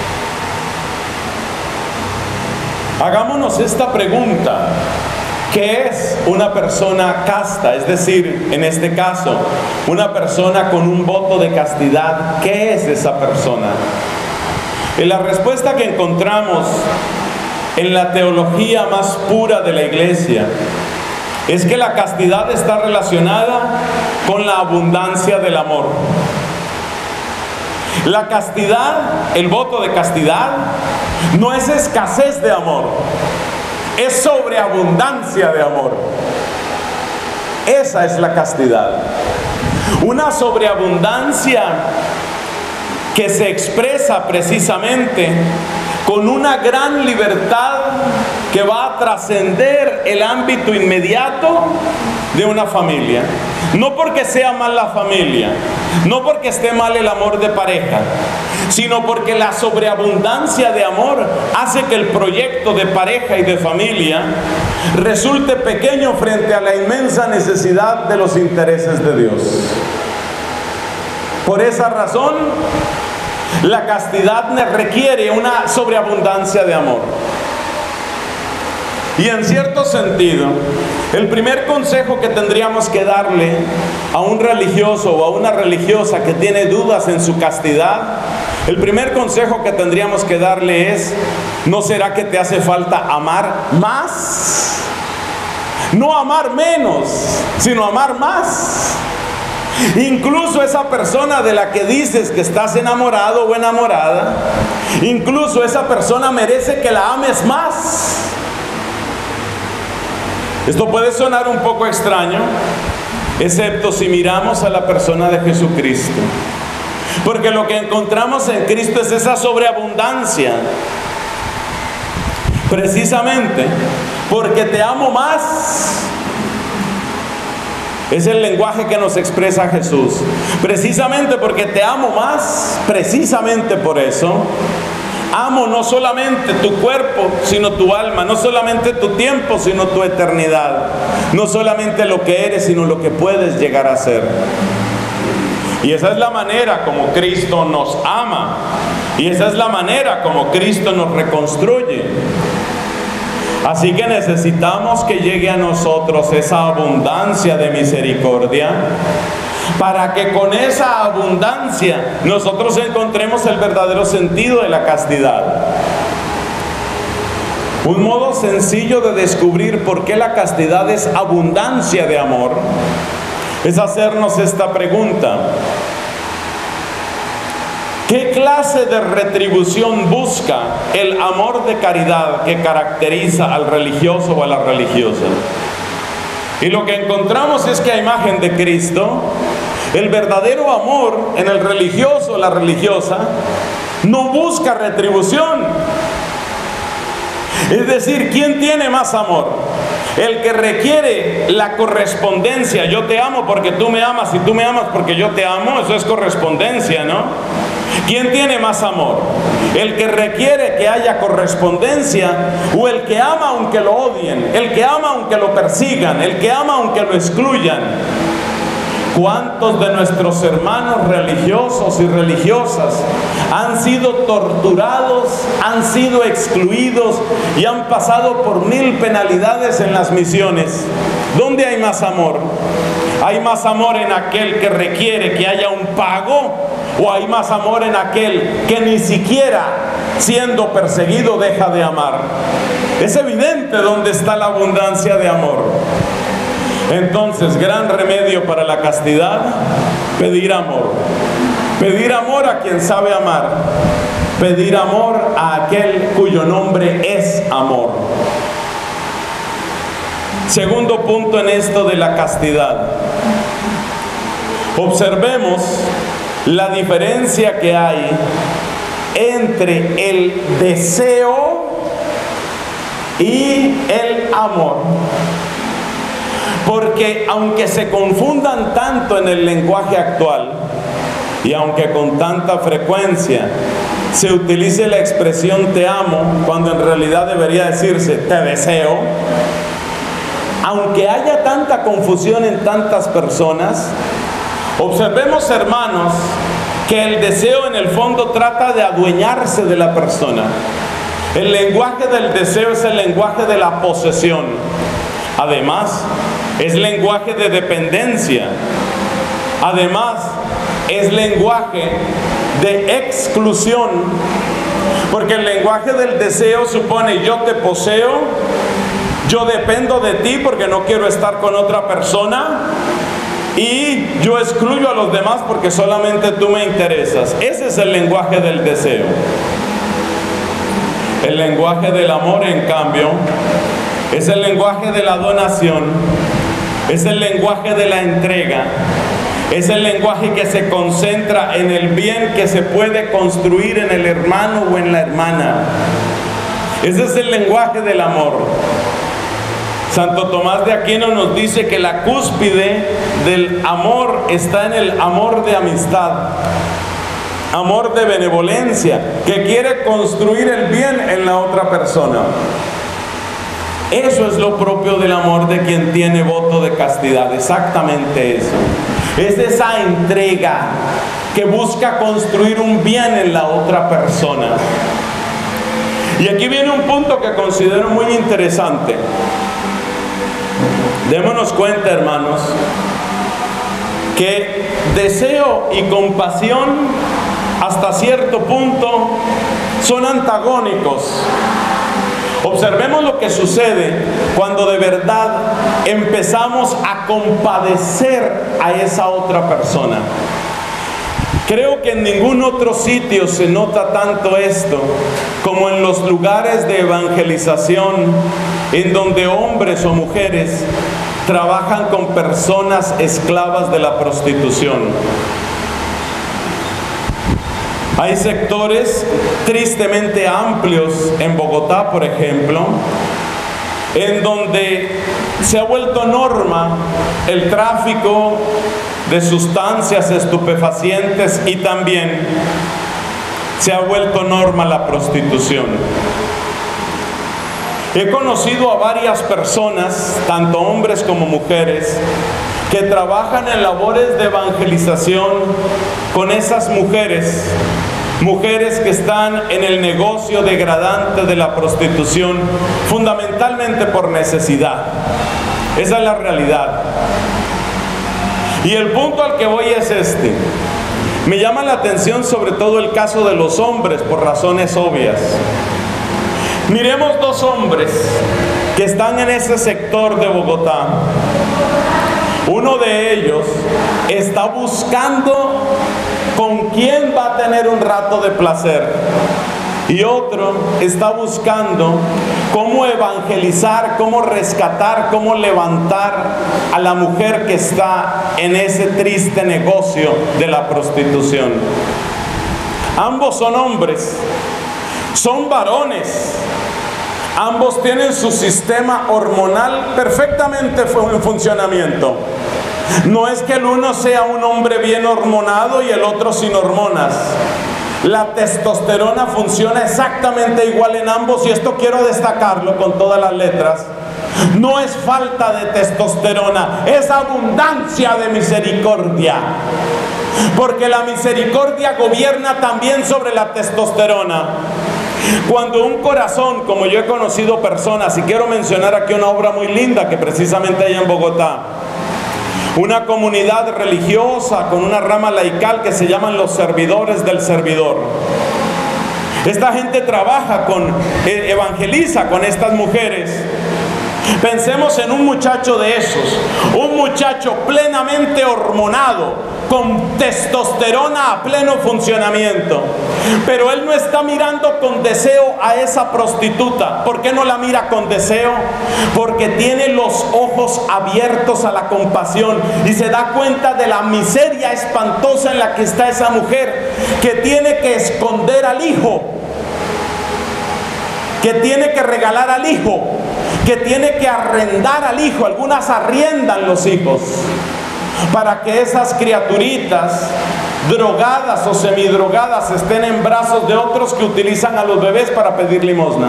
Speaker 1: Hagámonos esta pregunta: ¿qué es una persona casta? Es decir, en este caso, una persona con un voto de castidad. ¿Qué es esa persona? Y la respuesta que encontramos en la teología más pura de la Iglesia es que la castidad está relacionada con la abundancia del amor. La castidad, el voto de castidad, no es escasez de amor, es sobreabundancia de amor. Esa es la castidad. Una sobreabundancia que se expresa precisamente con una gran libertad que va a trascender el ámbito inmediato de una familia. No porque sea mal la familia, no porque esté mal el amor de pareja, sino porque la sobreabundancia de amor hace que el proyecto de pareja y de familia resulte pequeño frente a la inmensa necesidad de los intereses de Dios. Por esa razón, la castidad requiere una sobreabundancia de amor. Y en cierto sentido, el primer consejo que tendríamos que darle a un religioso o a una religiosa que tiene dudas en su castidad, el primer consejo que tendríamos que darle es: ¿no será que te hace falta amar más? No amar menos, sino amar más. Incluso esa persona de la que dices que estás enamorado o enamorada, incluso esa persona merece que la ames más. Esto puede sonar un poco extraño, excepto si miramos a la persona de Jesucristo. Porque lo que encontramos en Cristo es esa sobreabundancia. Precisamente porque te amo más. Es el lenguaje que nos expresa Jesús. Precisamente porque te amo más, precisamente por eso, amo no solamente tu cuerpo, sino tu alma, no solamente tu tiempo, sino tu eternidad, no solamente lo que eres, sino lo que puedes llegar a ser. Y esa es la manera como Cristo nos ama, y esa es la manera como Cristo nos reconstruye. Así que necesitamos que llegue a nosotros esa abundancia de misericordia, para que con esa abundancia nosotros encontremos el verdadero sentido de la castidad. Un modo sencillo de descubrir por qué la castidad es abundancia de amor es hacernos esta pregunta: ¿qué clase de retribución busca el amor de caridad que caracteriza al religioso o a la religiosa? Y lo que encontramos es que a imagen de Cristo, el verdadero amor en el religioso o la religiosa no busca retribución. Es decir, ¿quién tiene más amor? El que requiere la correspondencia. Yo te amo porque tú me amas y tú me amas porque yo te amo. Eso es correspondencia, ¿no? ¿Quién tiene más amor? ¿El que requiere que haya correspondencia o el que ama aunque lo odien? El que ama aunque lo persigan, el que ama aunque lo excluyan. ¿Cuántos de nuestros hermanos religiosos y religiosas han sido torturados, han sido excluidos y han pasado por mil penalidades en las misiones? ¿Dónde hay más amor? ¿Hay más amor en aquel que requiere que haya un pago? ¿O hay más amor en aquel que ni siquiera siendo perseguido deja de amar? Es evidente dónde está la abundancia de amor. Entonces, gran remedio para la castidad: pedir amor. Pedir amor a quien sabe amar. Pedir amor a aquel cuyo nombre es amor. Segundo punto en esto de la castidad. Observemos la diferencia que hay entre el deseo y el amor. Porque aunque se confundan tanto en el lenguaje actual, y aunque con tanta frecuencia se utilice la expresión te amo, cuando en realidad debería decirse te deseo, aunque haya tanta confusión en tantas personas, observemos, hermanos, que el deseo en el fondo trata de adueñarse de la persona. El lenguaje del deseo es el lenguaje de la posesión. Además, es lenguaje de dependencia. Además, es lenguaje de exclusión. Porque el lenguaje del deseo supone: yo te poseo, yo dependo de ti porque no quiero estar con otra persona, y yo excluyo a los demás porque solamente tú me interesas. Ese es el lenguaje del deseo. El lenguaje del amor, en cambio, es el lenguaje de la donación, es el lenguaje de la entrega, es el lenguaje que se concentra en el bien que se puede construir en el hermano o en la hermana. Ese es el lenguaje del amor. Santo Tomás de Aquino nos dice que la cúspide del amor está en el amor de amistad, amor de benevolencia, que quiere construir el bien en la otra persona. Eso es lo propio del amor de quien tiene voto de castidad, exactamente eso. Es esa entrega que busca construir un bien en la otra persona. Y aquí viene un punto que considero muy interesante. Démonos cuenta, hermanos, que deseo y compasión hasta cierto punto son antagónicos. Observemos lo que sucede cuando de verdad empezamos a compadecer a esa otra persona. Creo que en ningún otro sitio se nota tanto esto como en los lugares de evangelización, en donde hombres o mujeres trabajan con personas esclavas de la prostitución. Hay sectores tristemente amplios en Bogotá, por ejemplo, en donde se ha vuelto norma el tráfico de sustancias estupefacientes y también se ha vuelto norma la prostitución. He conocido a varias personas, tanto hombres como mujeres, que trabajan en labores de evangelización con esas mujeres, mujeres que están en el negocio degradante de la prostitución, fundamentalmente por necesidad. Esa es la realidad. Y el punto al que voy es este. Me llama la atención sobre todo el caso de los hombres, por razones obvias. Miremos dos hombres que están en ese sector de Bogotá. Uno de ellos está buscando con quién va a tener un rato de placer, y otro está buscando cómo evangelizar, cómo rescatar, cómo levantar a la mujer que está en ese triste negocio de la prostitución. Ambos son hombres, son varones. Ambos tienen su sistema hormonal perfectamente en funcionamiento. No es que el uno sea un hombre bien hormonado y el otro sin hormonas. La testosterona funciona exactamente igual en ambos, y esto quiero destacarlo con todas las letras. No es falta de testosterona, es abundancia de misericordia. Porque la misericordia gobierna también sobre la testosterona. Cuando un corazón, como yo he conocido personas, y quiero mencionar aquí una obra muy linda que precisamente hay en Bogotá, una comunidad religiosa con una rama laical que se llaman los servidores del servidor. Esta gente trabaja con, evangeliza con estas mujeres. Pensemos en un muchacho de esos, un muchacho plenamente hormonado, con testosterona a pleno funcionamiento, pero él no está mirando con deseo a esa prostituta. ¿Por qué no la mira con deseo? Porque tiene los ojos abiertos a la compasión y se da cuenta de la miseria espantosa en la que está esa mujer, que tiene que esconder al hijo, que tiene que regalar al hijo, que tiene que arrendar al hijo. Algunas arriendan los hijos para que esas criaturitas drogadas o semidrogadas estén en brazos de otros que utilizan a los bebés para pedir limosna.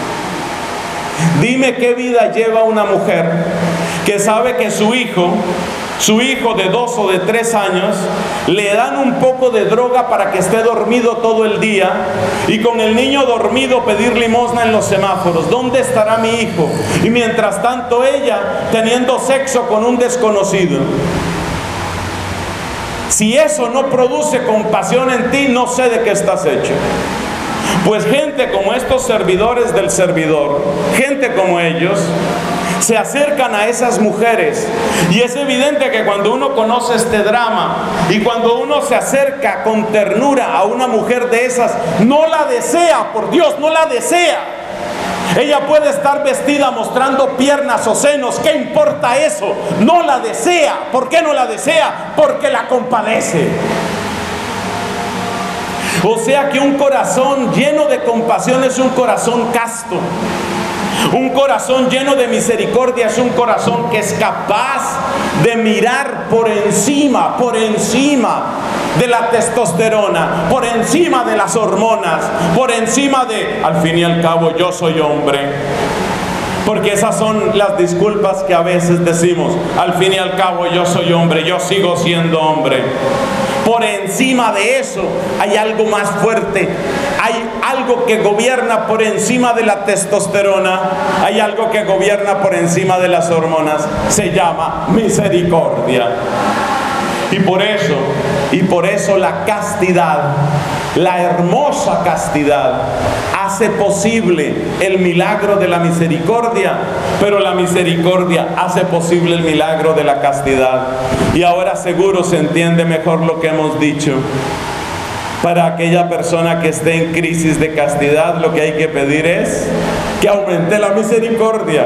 Speaker 1: Dime qué vida lleva una mujer que sabe que su hijo, su hijo de dos o de tres años, le dan un poco de droga para que esté dormido todo el día, y con el niño dormido pedir limosna en los semáforos. ¿Dónde estará mi hijo? Y mientras tanto ella teniendo sexo con un desconocido. Si eso no produce compasión en ti, no sé de qué estás hecho. Pues gente como estos servidores del servidor, gente como ellos, se acercan a esas mujeres, y es evidente que cuando uno conoce este drama y cuando uno se acerca con ternura a una mujer de esas, no la desea, por Dios, no la desea. Ella puede estar vestida mostrando piernas o senos, ¿qué importa eso? No la desea. ¿Por qué no la desea? Porque la compadece. O sea que un corazón lleno de compasión es un corazón casto. Un corazón lleno de misericordia es un corazón que es capaz de mirar por encima, por encima de la testosterona, por encima de las hormonas, por encima de, al fin y al cabo, yo soy hombre. Porque esas son las disculpas que a veces decimos. Al fin y al cabo, yo soy hombre, yo sigo siendo hombre. Por encima de eso hay algo más fuerte. Hay algo que gobierna por encima de la testosterona. Hay algo que gobierna por encima de las hormonas. Se llama misericordia. Y por eso, y por eso la castidad, la hermosa castidad, hace posible el milagro de la misericordia, pero la misericordia hace posible el milagro de la castidad. Y ahora seguro se entiende mejor lo que hemos dicho. Para aquella persona que esté en crisis de castidad, lo que hay que pedir es que aumente la misericordia.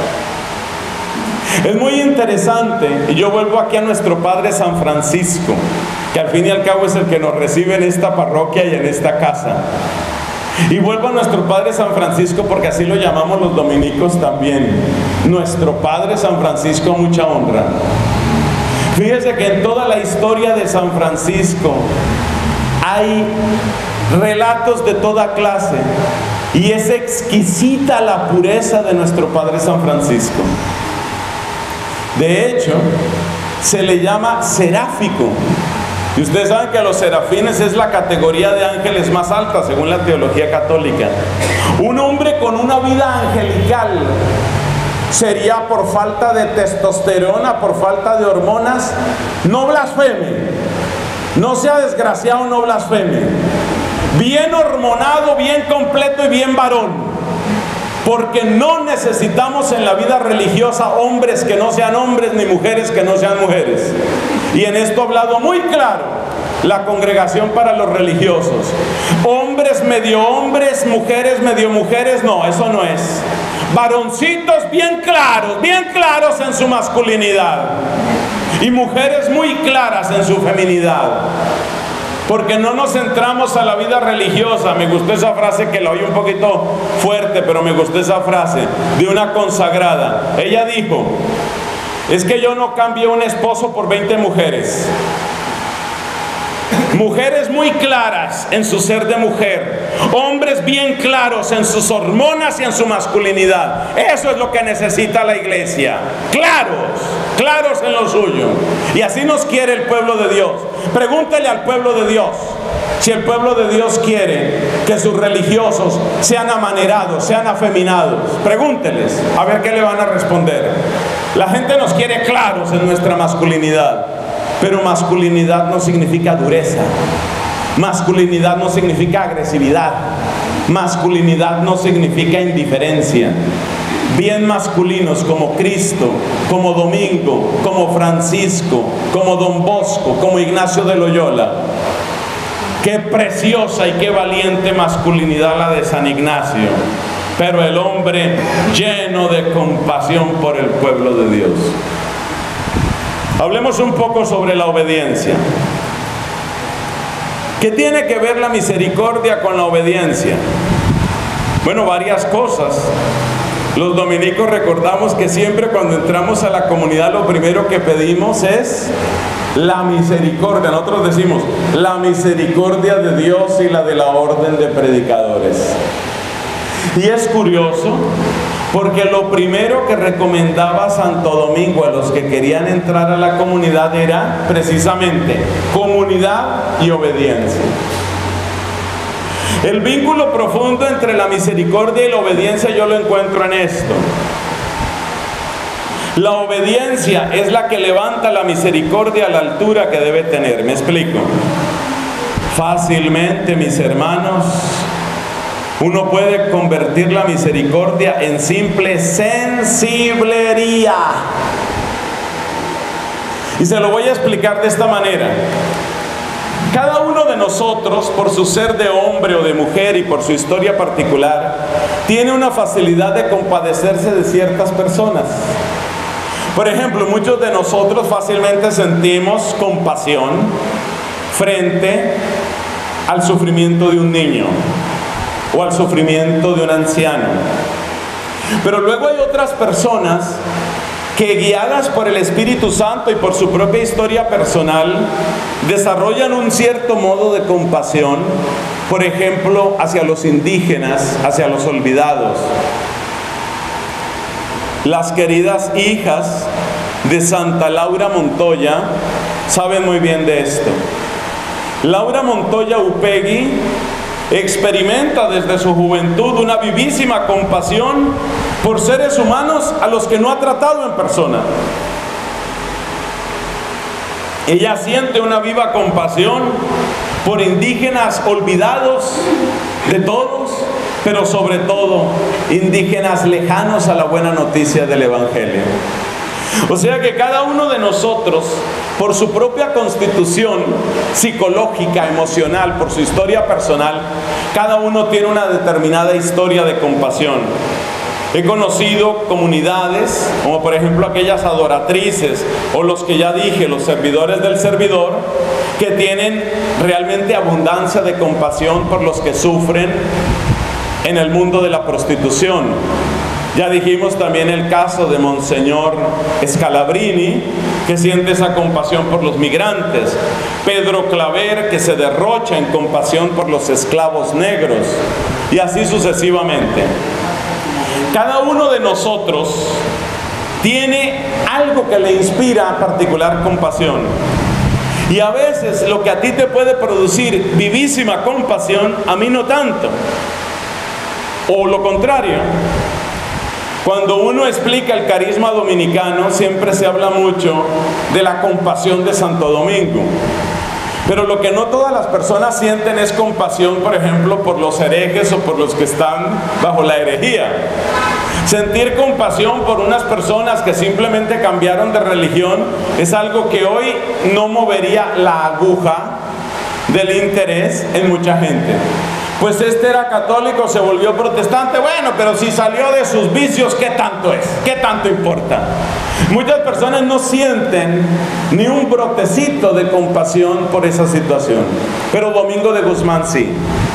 Speaker 1: Es muy interesante, y yo vuelvo aquí a nuestro Padre San Francisco, que al fin y al cabo es el que nos recibe en esta parroquia y en esta casa. Y vuelvo a nuestro Padre San Francisco porque así lo llamamos los dominicos también. Nuestro Padre San Francisco, mucha honra. Fíjese que en toda la historia de San Francisco hay relatos de toda clase, y es exquisita la pureza de nuestro Padre San Francisco. De hecho, se le llama seráfico. Y ustedes saben que a los serafines es la categoría de ángeles más alta, según la teología católica. Un hombre con una vida angelical sería, por falta de testosterona, por falta de hormonas, no blasfeme. No sea desgraciado, no blasfeme. Bien hormonado, bien completo y bien varón. Porque no necesitamos en la vida religiosa hombres que no sean hombres ni mujeres que no sean mujeres. Y en esto ha hablado muy claro la Congregación para los Religiosos. Hombres medio hombres, mujeres medio mujeres, no, eso no es. Varoncitos bien claros, bien claros en su masculinidad. Y mujeres muy claras en su feminidad. Porque no nos centramos a la vida religiosa. Me gustó esa frase, que la oí un poquito fuerte, pero me gustó esa frase de una consagrada. Ella dijo: es que yo no cambié un esposo por veinte mujeres. Mujeres muy claras en su ser de mujer, hombres bien claros en sus hormonas y en su masculinidad. Eso es lo que necesita la iglesia. Claros, claros en lo suyo. Y así nos quiere el pueblo de Dios. Pregúntele al pueblo de Dios si el pueblo de Dios quiere que sus religiosos sean amanerados, sean afeminados. Pregúnteles, a ver qué le van a responder. La gente nos quiere claros en nuestra masculinidad. Pero masculinidad no significa dureza. Masculinidad no significa agresividad. Masculinidad no significa indiferencia. Bien masculinos como Cristo, como Domingo, como Francisco, como Don Bosco, como Ignacio de Loyola. Qué preciosa y qué valiente masculinidad la de San Ignacio. Pero el hombre lleno de compasión por el pueblo de Dios. Hablemos un poco sobre la obediencia. ¿Qué tiene que ver la misericordia con la obediencia? Bueno, varias cosas. Los dominicos recordamos que siempre cuando entramos a la comunidad lo primero que pedimos es la misericordia. Nosotros decimos la misericordia de Dios y la de la orden de predicadores. Y es curioso porque lo primero que recomendaba Santo Domingo a los que querían entrar a la comunidad era precisamente comunidad y obediencia. El vínculo profundo entre la misericordia y la obediencia yo lo encuentro en esto. La obediencia es la que levanta la misericordia a la altura que debe tener. ¿Me explico? Fácilmente, mis hermanos, uno puede convertir la misericordia en simple sensiblería. Y se lo voy a explicar de esta manera. Cada uno de nosotros, por su ser de hombre o de mujer y por su historia particular, tiene una facilidad de compadecerse de ciertas personas. Por ejemplo, muchos de nosotros fácilmente sentimos compasión frente al sufrimiento de un niño o al sufrimiento de un anciano. Pero luego hay otras personas que, guiadas por el Espíritu Santo y por su propia historia personal, desarrollan un cierto modo de compasión, por ejemplo, hacia los indígenas, hacia los olvidados. Las queridas hijas de Santa Laura Montoya saben muy bien de esto. Laura Montoya Upegui experimenta desde su juventud una vivísima compasión por seres humanos a los que no ha tratado en persona. Ella siente una viva compasión por indígenas olvidados de todos, pero sobre todo indígenas lejanos a la buena noticia del Evangelio. O sea que cada uno de nosotros, por su propia constitución psicológica, emocional, por su historia personal, cada uno tiene una determinada historia de compasión. He conocido comunidades, como por ejemplo aquellas adoratrices, o los que ya dije, los servidores del servidor, que tienen realmente abundancia de compasión por los que sufren en el mundo de la prostitución. Ya dijimos también el caso de Monseñor Scalabrini, que siente esa compasión por los migrantes. Pedro Claver, que se derrocha en compasión por los esclavos negros. Y así sucesivamente. Cada uno de nosotros tiene algo que le inspira particular compasión. Y a veces lo que a ti te puede producir vivísima compasión, a mí no tanto. O lo contrario. Cuando uno explica el carisma dominicano, siempre se habla mucho de la compasión de Santo Domingo. Pero lo que no todas las personas sienten es compasión, por ejemplo, por los herejes o por los que están bajo la herejía. Sentir compasión por unas personas que simplemente cambiaron de religión es algo que hoy no movería la aguja del interés en mucha gente. Pues este era católico, se volvió protestante. Bueno, pero si salió de sus vicios, ¿qué tanto es? ¿Qué tanto importa? Muchas personas no sienten ni un brotecito de compasión por esa situación. Pero Domingo de Guzmán sí.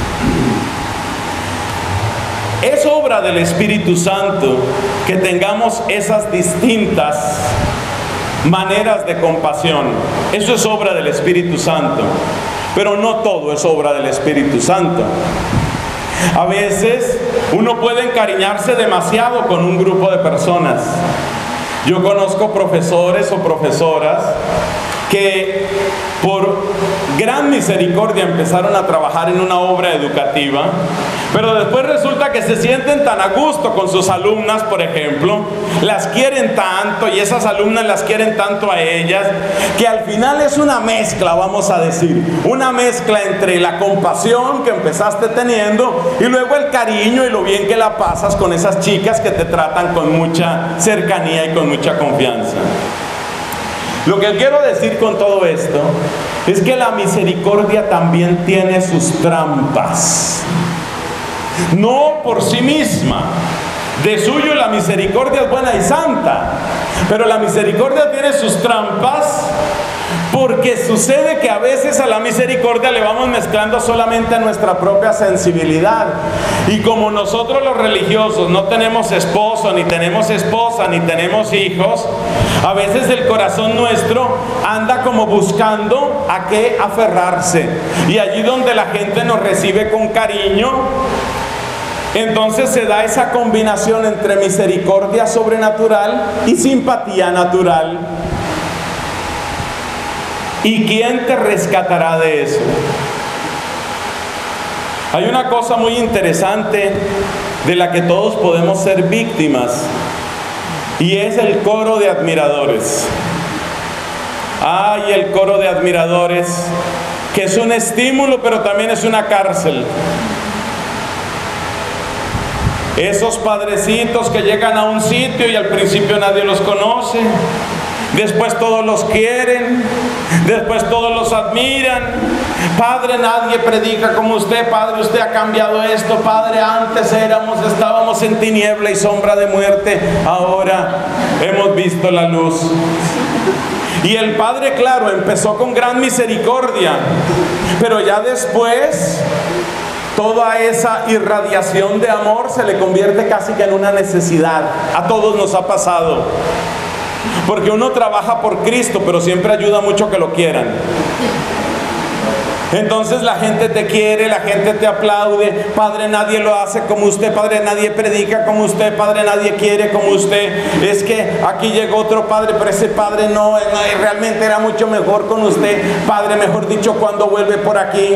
Speaker 1: Es obra del Espíritu Santo que tengamos esas distintas maneras de compasión. Eso es obra del Espíritu Santo. Pero no todo es obra del Espíritu Santo. A veces uno puede encariñarse demasiado con un grupo de personas. Yo conozco profesores o profesoras que por gran misericordia empezaron a trabajar en una obra educativa, pero después resulta que se sienten tan a gusto con sus alumnas, por ejemplo, las quieren tanto y esas alumnas las quieren tanto a ellas, que al final es una mezcla, vamos a decir, una mezcla entre la compasión que empezaste teniendo y luego el cariño y lo bien que la pasas con esas chicas que te tratan con mucha cercanía y con mucha confianza. Lo que quiero decir con todo esto es que la misericordia también tiene sus trampas. No por sí misma. De suyo la misericordia es buena y santa. Pero la misericordia tiene sus trampas porque sucede que a veces a la misericordia le vamos mezclando solamente a nuestra propia sensibilidad. Y como nosotros los religiosos no tenemos esposo, ni tenemos esposa, ni tenemos hijos, a veces el corazón nuestro anda como buscando a qué aferrarse. Y allí donde la gente nos recibe con cariño, entonces se da esa combinación entre misericordia sobrenatural y simpatía natural. ¿Y quién te rescatará de eso? Hay una cosa muy interesante de la que todos podemos ser víctimas, y es el coro de admiradores. Ay, el coro de admiradores, que es un estímulo, pero también es una cárcel. Esos padrecitos que llegan a un sitio y al principio nadie los conoce, después todos los quieren, después todos los admiran. Padre, nadie predica como usted. Padre, usted ha cambiado esto. Padre, antes éramos, estábamos en tiniebla y sombra de muerte, ahora hemos visto la luz. Y el Padre, claro, empezó con gran misericordia, pero ya después toda esa irradiación de amor se le convierte casi que en una necesidad. A todos nos ha pasado. Porque uno trabaja por Cristo, pero siempre ayuda mucho que lo quieran. Entonces la gente te quiere, la gente te aplaude. Padre, nadie lo hace como usted. Padre, nadie predica como usted. Padre, nadie quiere como usted. Es que aquí llegó otro padre, pero ese padre no, no realmente era mucho mejor con usted. Padre, mejor dicho, cuando vuelve por aquí.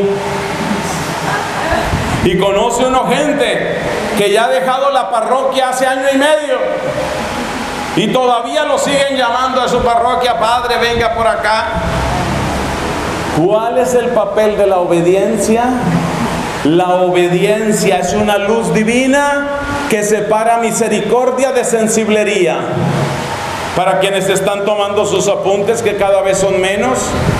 Speaker 1: Y conoce uno gente que ya ha dejado la parroquia hace año y medio y todavía lo siguen llamando a su parroquia. Padre, venga por acá. ¿Cuál es el papel de la obediencia? La obediencia es una luz divina que separa misericordia de sensiblería. Para quienes están tomando sus apuntes, que cada vez son menos,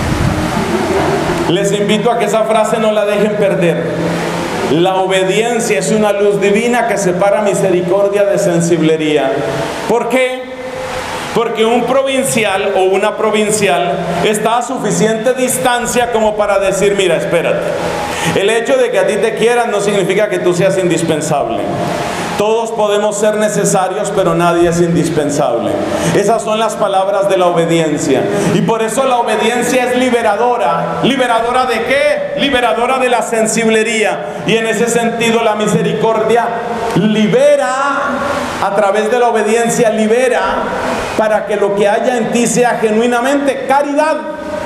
Speaker 1: les invito a que esa frase no la dejen perder. La obediencia es una luz divina que separa misericordia de sensiblería. ¿Por qué? Porque un provincial o una provincial está a suficiente distancia como para decir, mira, espérate. El hecho de que a ti te quieran no significa que tú seas indispensable. Todos podemos ser necesarios, pero nadie es indispensable. Esas son las palabras de la obediencia. Y por eso la obediencia es liberadora. ¿Liberadora de qué? Liberadora de la sensiblería. Y en ese sentido la misericordia libera, a través de la obediencia libera, para que lo que haya en ti sea genuinamente caridad.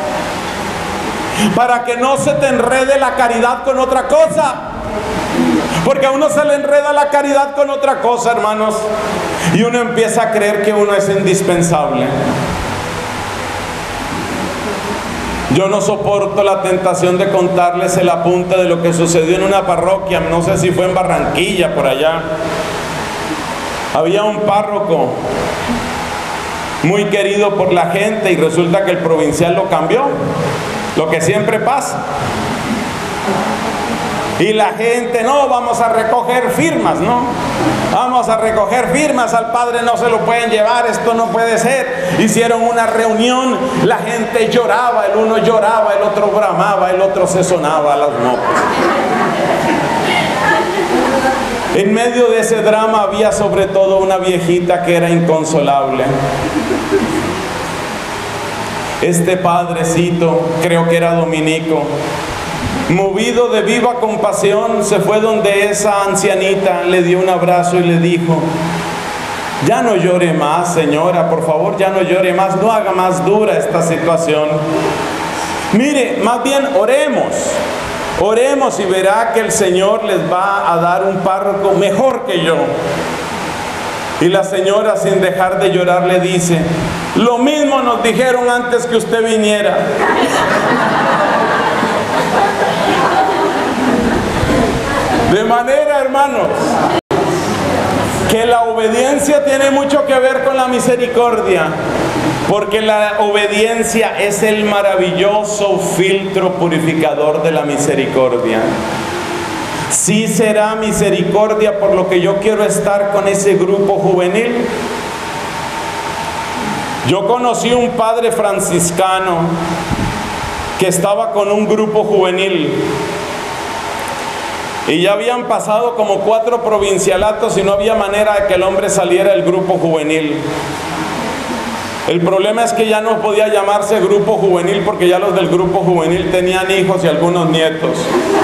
Speaker 1: Para que no se te enrede la caridad con otra cosa. Porque a uno se le enreda la caridad con otra cosa, hermanos, y uno empieza a creer que uno es indispensable. Yo no soporto la tentación de contarles el apunte de lo que sucedió en una parroquia, no sé si fue en Barranquilla, por allá. Había un párroco muy querido por la gente y resulta que el provincial lo cambió, lo que siempre pasa. Y la gente, no, vamos a recoger firmas, ¿no? Vamos a recoger firmas, al padre no se lo pueden llevar, esto no puede ser. Hicieron una reunión, la gente lloraba, el uno lloraba, el otro bramaba, el otro se sonaba las mocas. En medio de ese drama había sobre todo una viejita que era inconsolable. Este padrecito, creo que era dominico, movido de viva compasión, se fue donde esa ancianita, le dio un abrazo y le dijo: ya no llore más, señora, por favor, ya no llore más, no haga más dura esta situación. Mire, más bien oremos, oremos y verá que el Señor les va a dar un párroco mejor que yo. Y la señora, sin dejar de llorar, le dice: lo mismo nos dijeron antes que usted viniera. De manera, hermanos, que la obediencia tiene mucho que ver con la misericordia, porque la obediencia es el maravilloso filtro purificador de la misericordia. Sí será misericordia, por lo que yo quiero estar con ese grupo juvenil. Yo conocí un padre franciscano que estaba con un grupo juvenil. Y ya habían pasado como cuatro provincialatos y no había manera de que el hombre saliera del grupo juvenil. El problema es que ya no podía llamarse grupo juvenil porque ya los del grupo juvenil tenían hijos y algunos nietos.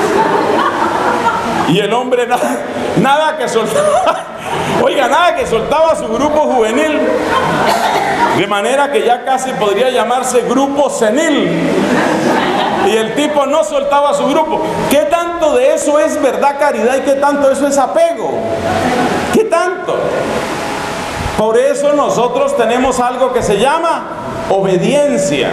Speaker 1: Y el hombre nada, nada que soltaba, oiga, nada que soltaba su grupo juvenil. De manera que ya casi podría llamarse grupo senil. Y el tipo no soltaba su grupo. ¿Qué tanto de eso es verdad caridad y qué tanto de eso es apego? ¿Qué tanto? Por eso nosotros tenemos algo que se llama obediencia.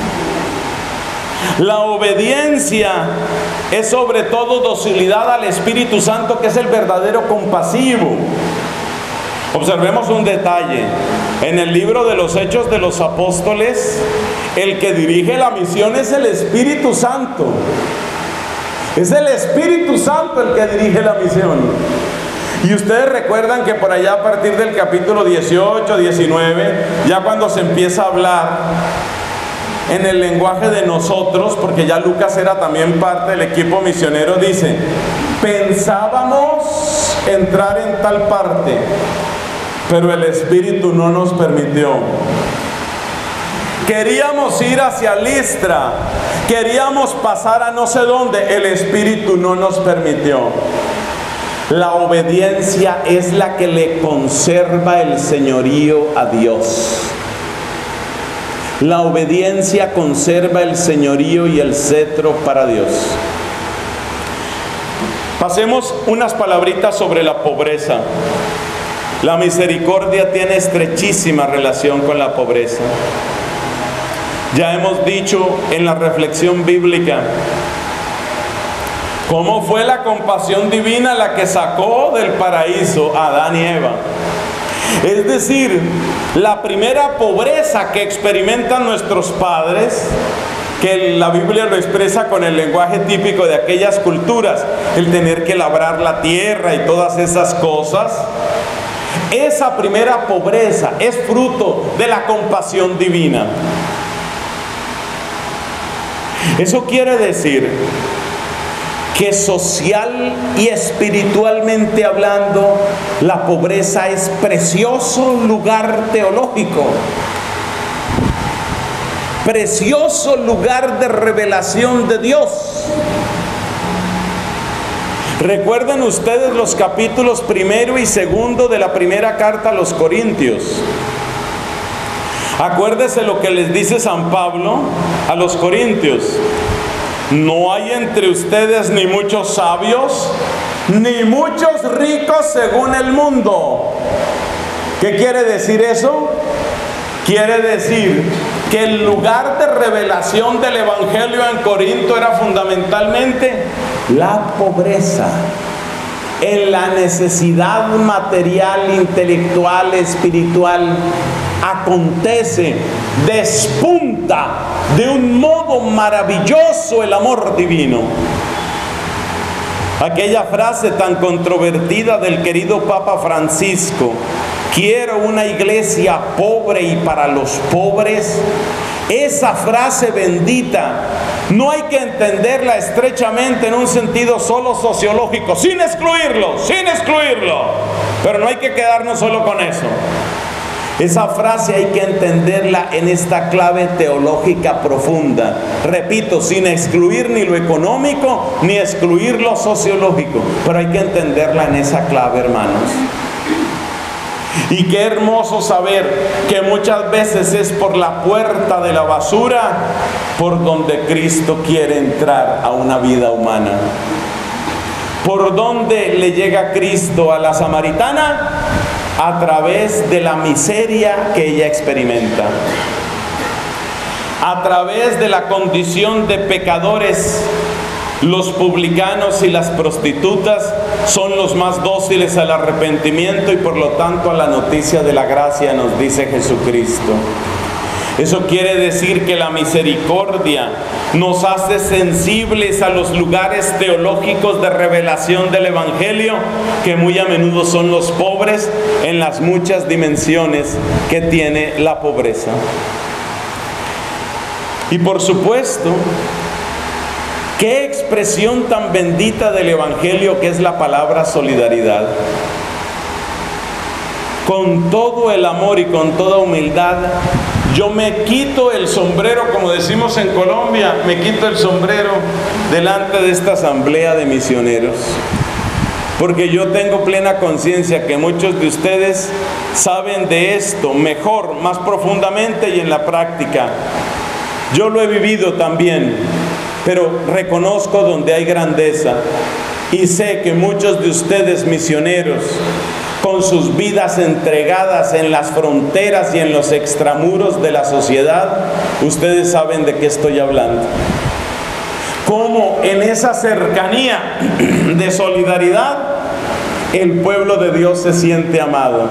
Speaker 1: La obediencia es sobre todo docilidad al Espíritu Santo, que es el verdadero compasivo. Observemos un detalle. En el libro de los Hechos de los Apóstoles, el que dirige la misión es el Espíritu Santo. Es el Espíritu Santo el que dirige la misión. Y ustedes recuerdan que por allá a partir del capítulo dieciocho, diecinueve, ya cuando se empieza a hablar en el lenguaje de nosotros, porque ya Lucas era también parte del equipo misionero, dice: pensábamos entrar en tal parte, pero el Espíritu no nos permitió. Queríamos ir hacia Listra, queríamos pasar a no sé dónde, el Espíritu no nos permitió. La obediencia es la que le conserva el señorío a Dios. La obediencia conserva el señorío y el cetro para Dios. Pasemos unas palabritas sobre la pobreza. La misericordia tiene estrechísima relación con la pobreza. Ya hemos dicho en la reflexión bíblica cómo fue la compasión divina la que sacó del paraíso a Adán y Eva. Es decir, la primera pobreza que experimentan nuestros padres, que la Biblia lo expresa con el lenguaje típico de aquellas culturas, el tener que labrar la tierra y todas esas cosas, esa primera pobreza es fruto de la compasión divina. Eso quiere decir que social y espiritualmente hablando, la pobreza es precioso lugar teológico, precioso lugar de revelación de Dios. Recuerden ustedes los capítulos primero y segundo de la primera carta a los Corintios. Acuérdese lo que les dice San Pablo a los Corintios: no hay entre ustedes ni muchos sabios, ni muchos ricos según el mundo. ¿Qué quiere decir eso? Quiere decir que el lugar de revelación del Evangelio en Corinto era fundamentalmente la pobreza, en la necesidad material, intelectual, espiritual. Acontece, despunta de un modo maravilloso el amor divino. Aquella frase tan controvertida del querido Papa Francisco: quiero una iglesia pobre y para los pobres. Esa frase bendita no hay que entenderla estrechamente en un sentido solo sociológico, sin excluirlo, sin excluirlo, pero no hay que quedarnos solo con eso. Esa frase hay que entenderla en esta clave teológica profunda. Repito, sin excluir ni lo económico, ni excluir lo sociológico, pero hay que entenderla en esa clave, hermanos. Y qué hermoso saber que muchas veces es por la puerta de la basura por donde Cristo quiere entrar a una vida humana. ¿Por dónde le llega Cristo a la samaritana? A través de la miseria que ella experimenta, a través de la condición de pecadores. Los publicanos y las prostitutas son los más dóciles al arrepentimiento y por lo tanto a la noticia de la gracia, nos dice Jesucristo. Eso quiere decir que la misericordia nos hace sensibles a los lugares teológicos de revelación del Evangelio, que muy a menudo son los pobres en las muchas dimensiones que tiene la pobreza. Y por supuesto, qué expresión tan bendita del Evangelio que es la palabra solidaridad. Con todo el amor y con toda humildad, yo me quito el sombrero, como decimos en Colombia, me quito el sombrero delante de esta asamblea de misioneros, porque yo tengo plena conciencia que muchos de ustedes saben de esto mejor, más profundamente y en la práctica. Yo lo he vivido también, pero reconozco donde hay grandeza y sé que muchos de ustedes misioneros, con sus vidas entregadas en las fronteras y en los extramuros de la sociedad, ustedes saben de qué estoy hablando. Cómo en esa cercanía de solidaridad el pueblo de Dios se siente amado.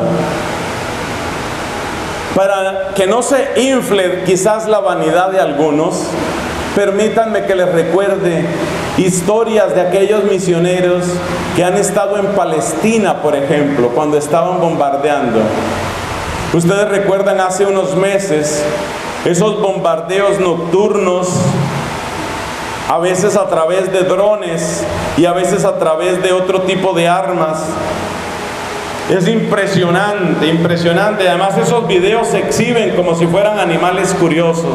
Speaker 1: Para que no se infle quizás la vanidad de algunos, permítanme que les recuerde historias de aquellos misioneros que han estado en Palestina, por ejemplo, cuando estaban bombardeando. Ustedes recuerdan hace unos meses esos bombardeos nocturnos, a veces a través de drones y a veces a través de otro tipo de armas. Es impresionante, impresionante. Además, esos videos se exhiben como si fueran animales curiosos.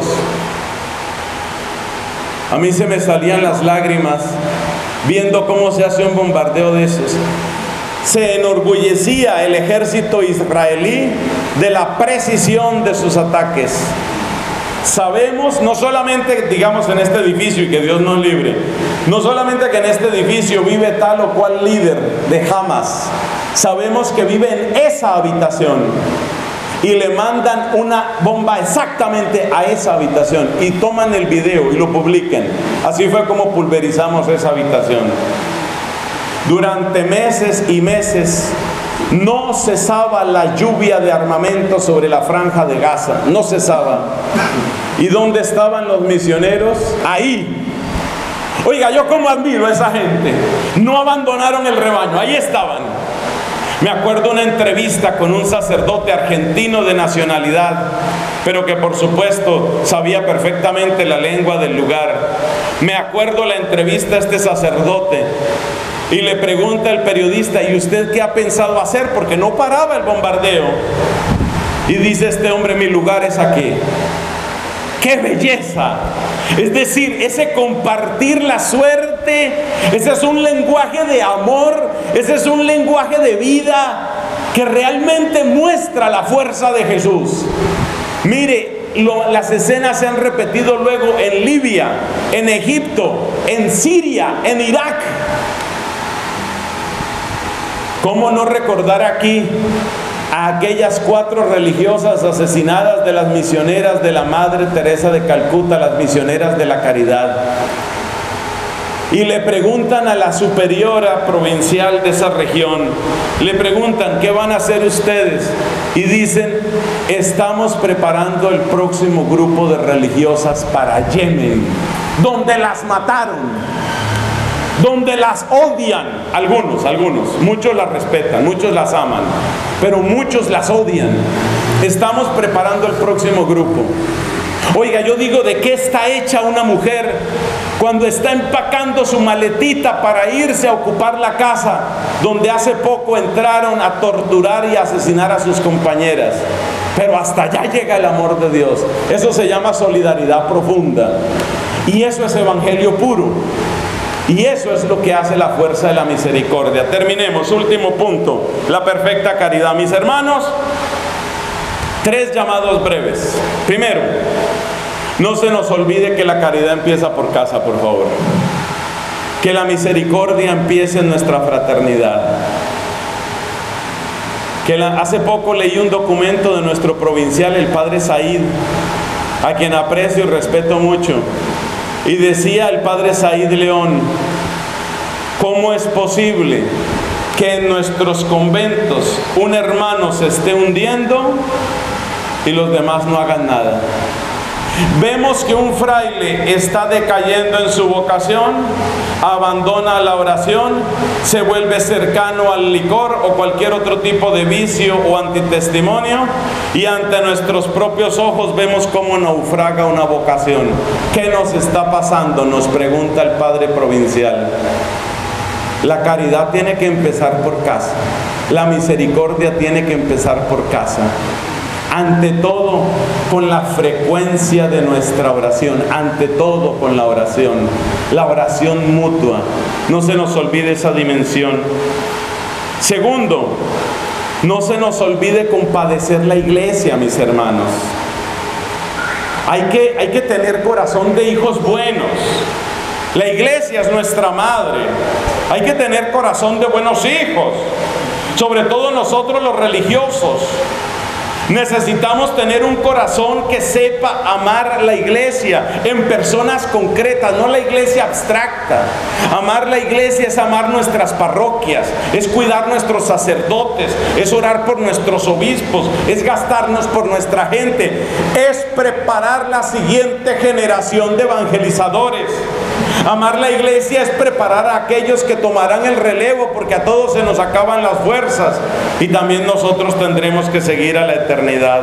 Speaker 1: A mí se me salían las lágrimas viendo cómo se hace un bombardeo de esos. Se enorgullecía el ejército israelí de la precisión de sus ataques. Sabemos, no solamente, digamos, en este edificio, y que Dios nos libre, no solamente que en este edificio vive tal o cual líder de Hamas, sabemos que vive en esa habitación. y le mandan una bomba exactamente a esa habitación y toman el video y lo publiquen. Así fue como pulverizamos esa habitación. Durante meses y meses no cesaba la lluvia de armamento sobre la franja de Gaza, no cesaba. ¿Y dónde estaban los misioneros? Ahí. Oiga, yo cómo admiro a esa gente. No abandonaron el rebaño, ahí estaban. Me acuerdo una entrevista con un sacerdote argentino de nacionalidad, pero que por supuesto sabía perfectamente la lengua del lugar. Me acuerdo la entrevista a este sacerdote y le pregunta el periodista: ¿y usted qué ha pensado hacer? Porque no paraba el bombardeo. Y dice este hombre: mi lugar es aquí. ¡Qué belleza! Es decir, ese compartir la suerte, ese es un lenguaje de amor, ese es un lenguaje de vida que realmente muestra la fuerza de Jesús. Mire, lo, las escenas se han repetido luego en Libia, en Egipto, en Siria, en Irak. ¿Cómo no recordar aquí a aquellas cuatro religiosas asesinadas de las misioneras de la Madre Teresa de Calcuta, las misioneras de la caridad? Y le preguntan a la superiora provincial de esa región, le preguntan: ¿qué van a hacer ustedes? Y dicen: estamos preparando el próximo grupo de religiosas para Yemen, donde las mataron, donde las odian, algunos, algunos, muchos las respetan, muchos las aman, pero muchos las odian. Estamos preparando el próximo grupo. Oiga, yo digo, ¿de qué está hecha una mujer cuando está empacando su maletita para irse a ocupar la casa donde hace poco entraron a torturar y asesinar a sus compañeras? Pero hasta allá llega el amor de Dios. Eso se llama solidaridad profunda. Y eso es evangelio puro. Y eso es lo que hace la fuerza de la misericordia. Terminemos, último punto, la perfecta caridad. Mis hermanos, tres llamados breves. Primero, no se nos olvide que la caridad empieza por casa, por favor. Que la misericordia empiece en nuestra fraternidad. Que la, hace poco leí un documento de nuestro provincial, el padre Said, a quien aprecio y respeto mucho. Y decía el padre Said León: ¿cómo es posible que en nuestros conventos un hermano se esté hundiendo y los demás no hagan nada? Vemos que un fraile está decayendo en su vocación, abandona la oración, se vuelve cercano al licor o cualquier otro tipo de vicio o antitestimonio, y ante nuestros propios ojos vemos cómo naufraga una vocación. ¿Qué nos está pasando?, nos pregunta el padre provincial. La caridad tiene que empezar por casa, la misericordia tiene que empezar por casa. Ante todo, con la frecuencia de nuestra oración, ante todo con la oración, la oración mutua. No se nos olvide esa dimensión. Segundo, no se nos olvide compadecer la iglesia, mis hermanos. Hay que, hay que tener corazón de hijos buenos. La iglesia es nuestra madre. Hay que tener corazón de buenos hijos, sobre todo nosotros los religiosos. Necesitamos tener un corazón que sepa amar la iglesia en personas concretas, no la iglesia abstracta. Amar la iglesia es amar nuestras parroquias, es cuidar nuestros sacerdotes, es orar por nuestros obispos, es gastarnos por nuestra gente, es preparar la siguiente generación de evangelizadores. Amar la iglesia es preparar a aquellos que tomarán el relevo, porque a todos se nos acaban las fuerzas y también nosotros tendremos que seguir a la eternidad.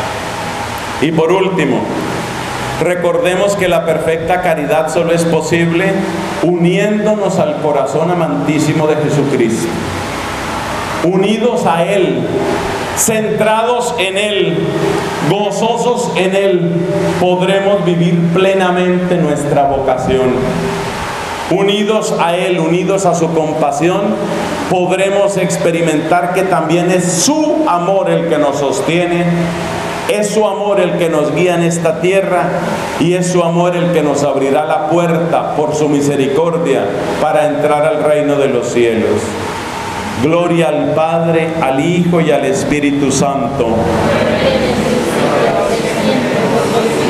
Speaker 1: Y por último, recordemos que la perfecta caridad solo es posible uniéndonos al corazón amantísimo de Jesucristo, unidos a Él, centrados en Él, gozosos en Él, podremos vivir plenamente nuestra vocación. Unidos a Él, unidos a su compasión, podremos experimentar que también es su amor el que nos sostiene, es su amor el que nos guía en esta tierra, y es su amor el que nos abrirá la puerta por su misericordia para entrar al reino de los cielos. Gloria al Padre, al Hijo y al Espíritu Santo.
Speaker 2: Siempre, por los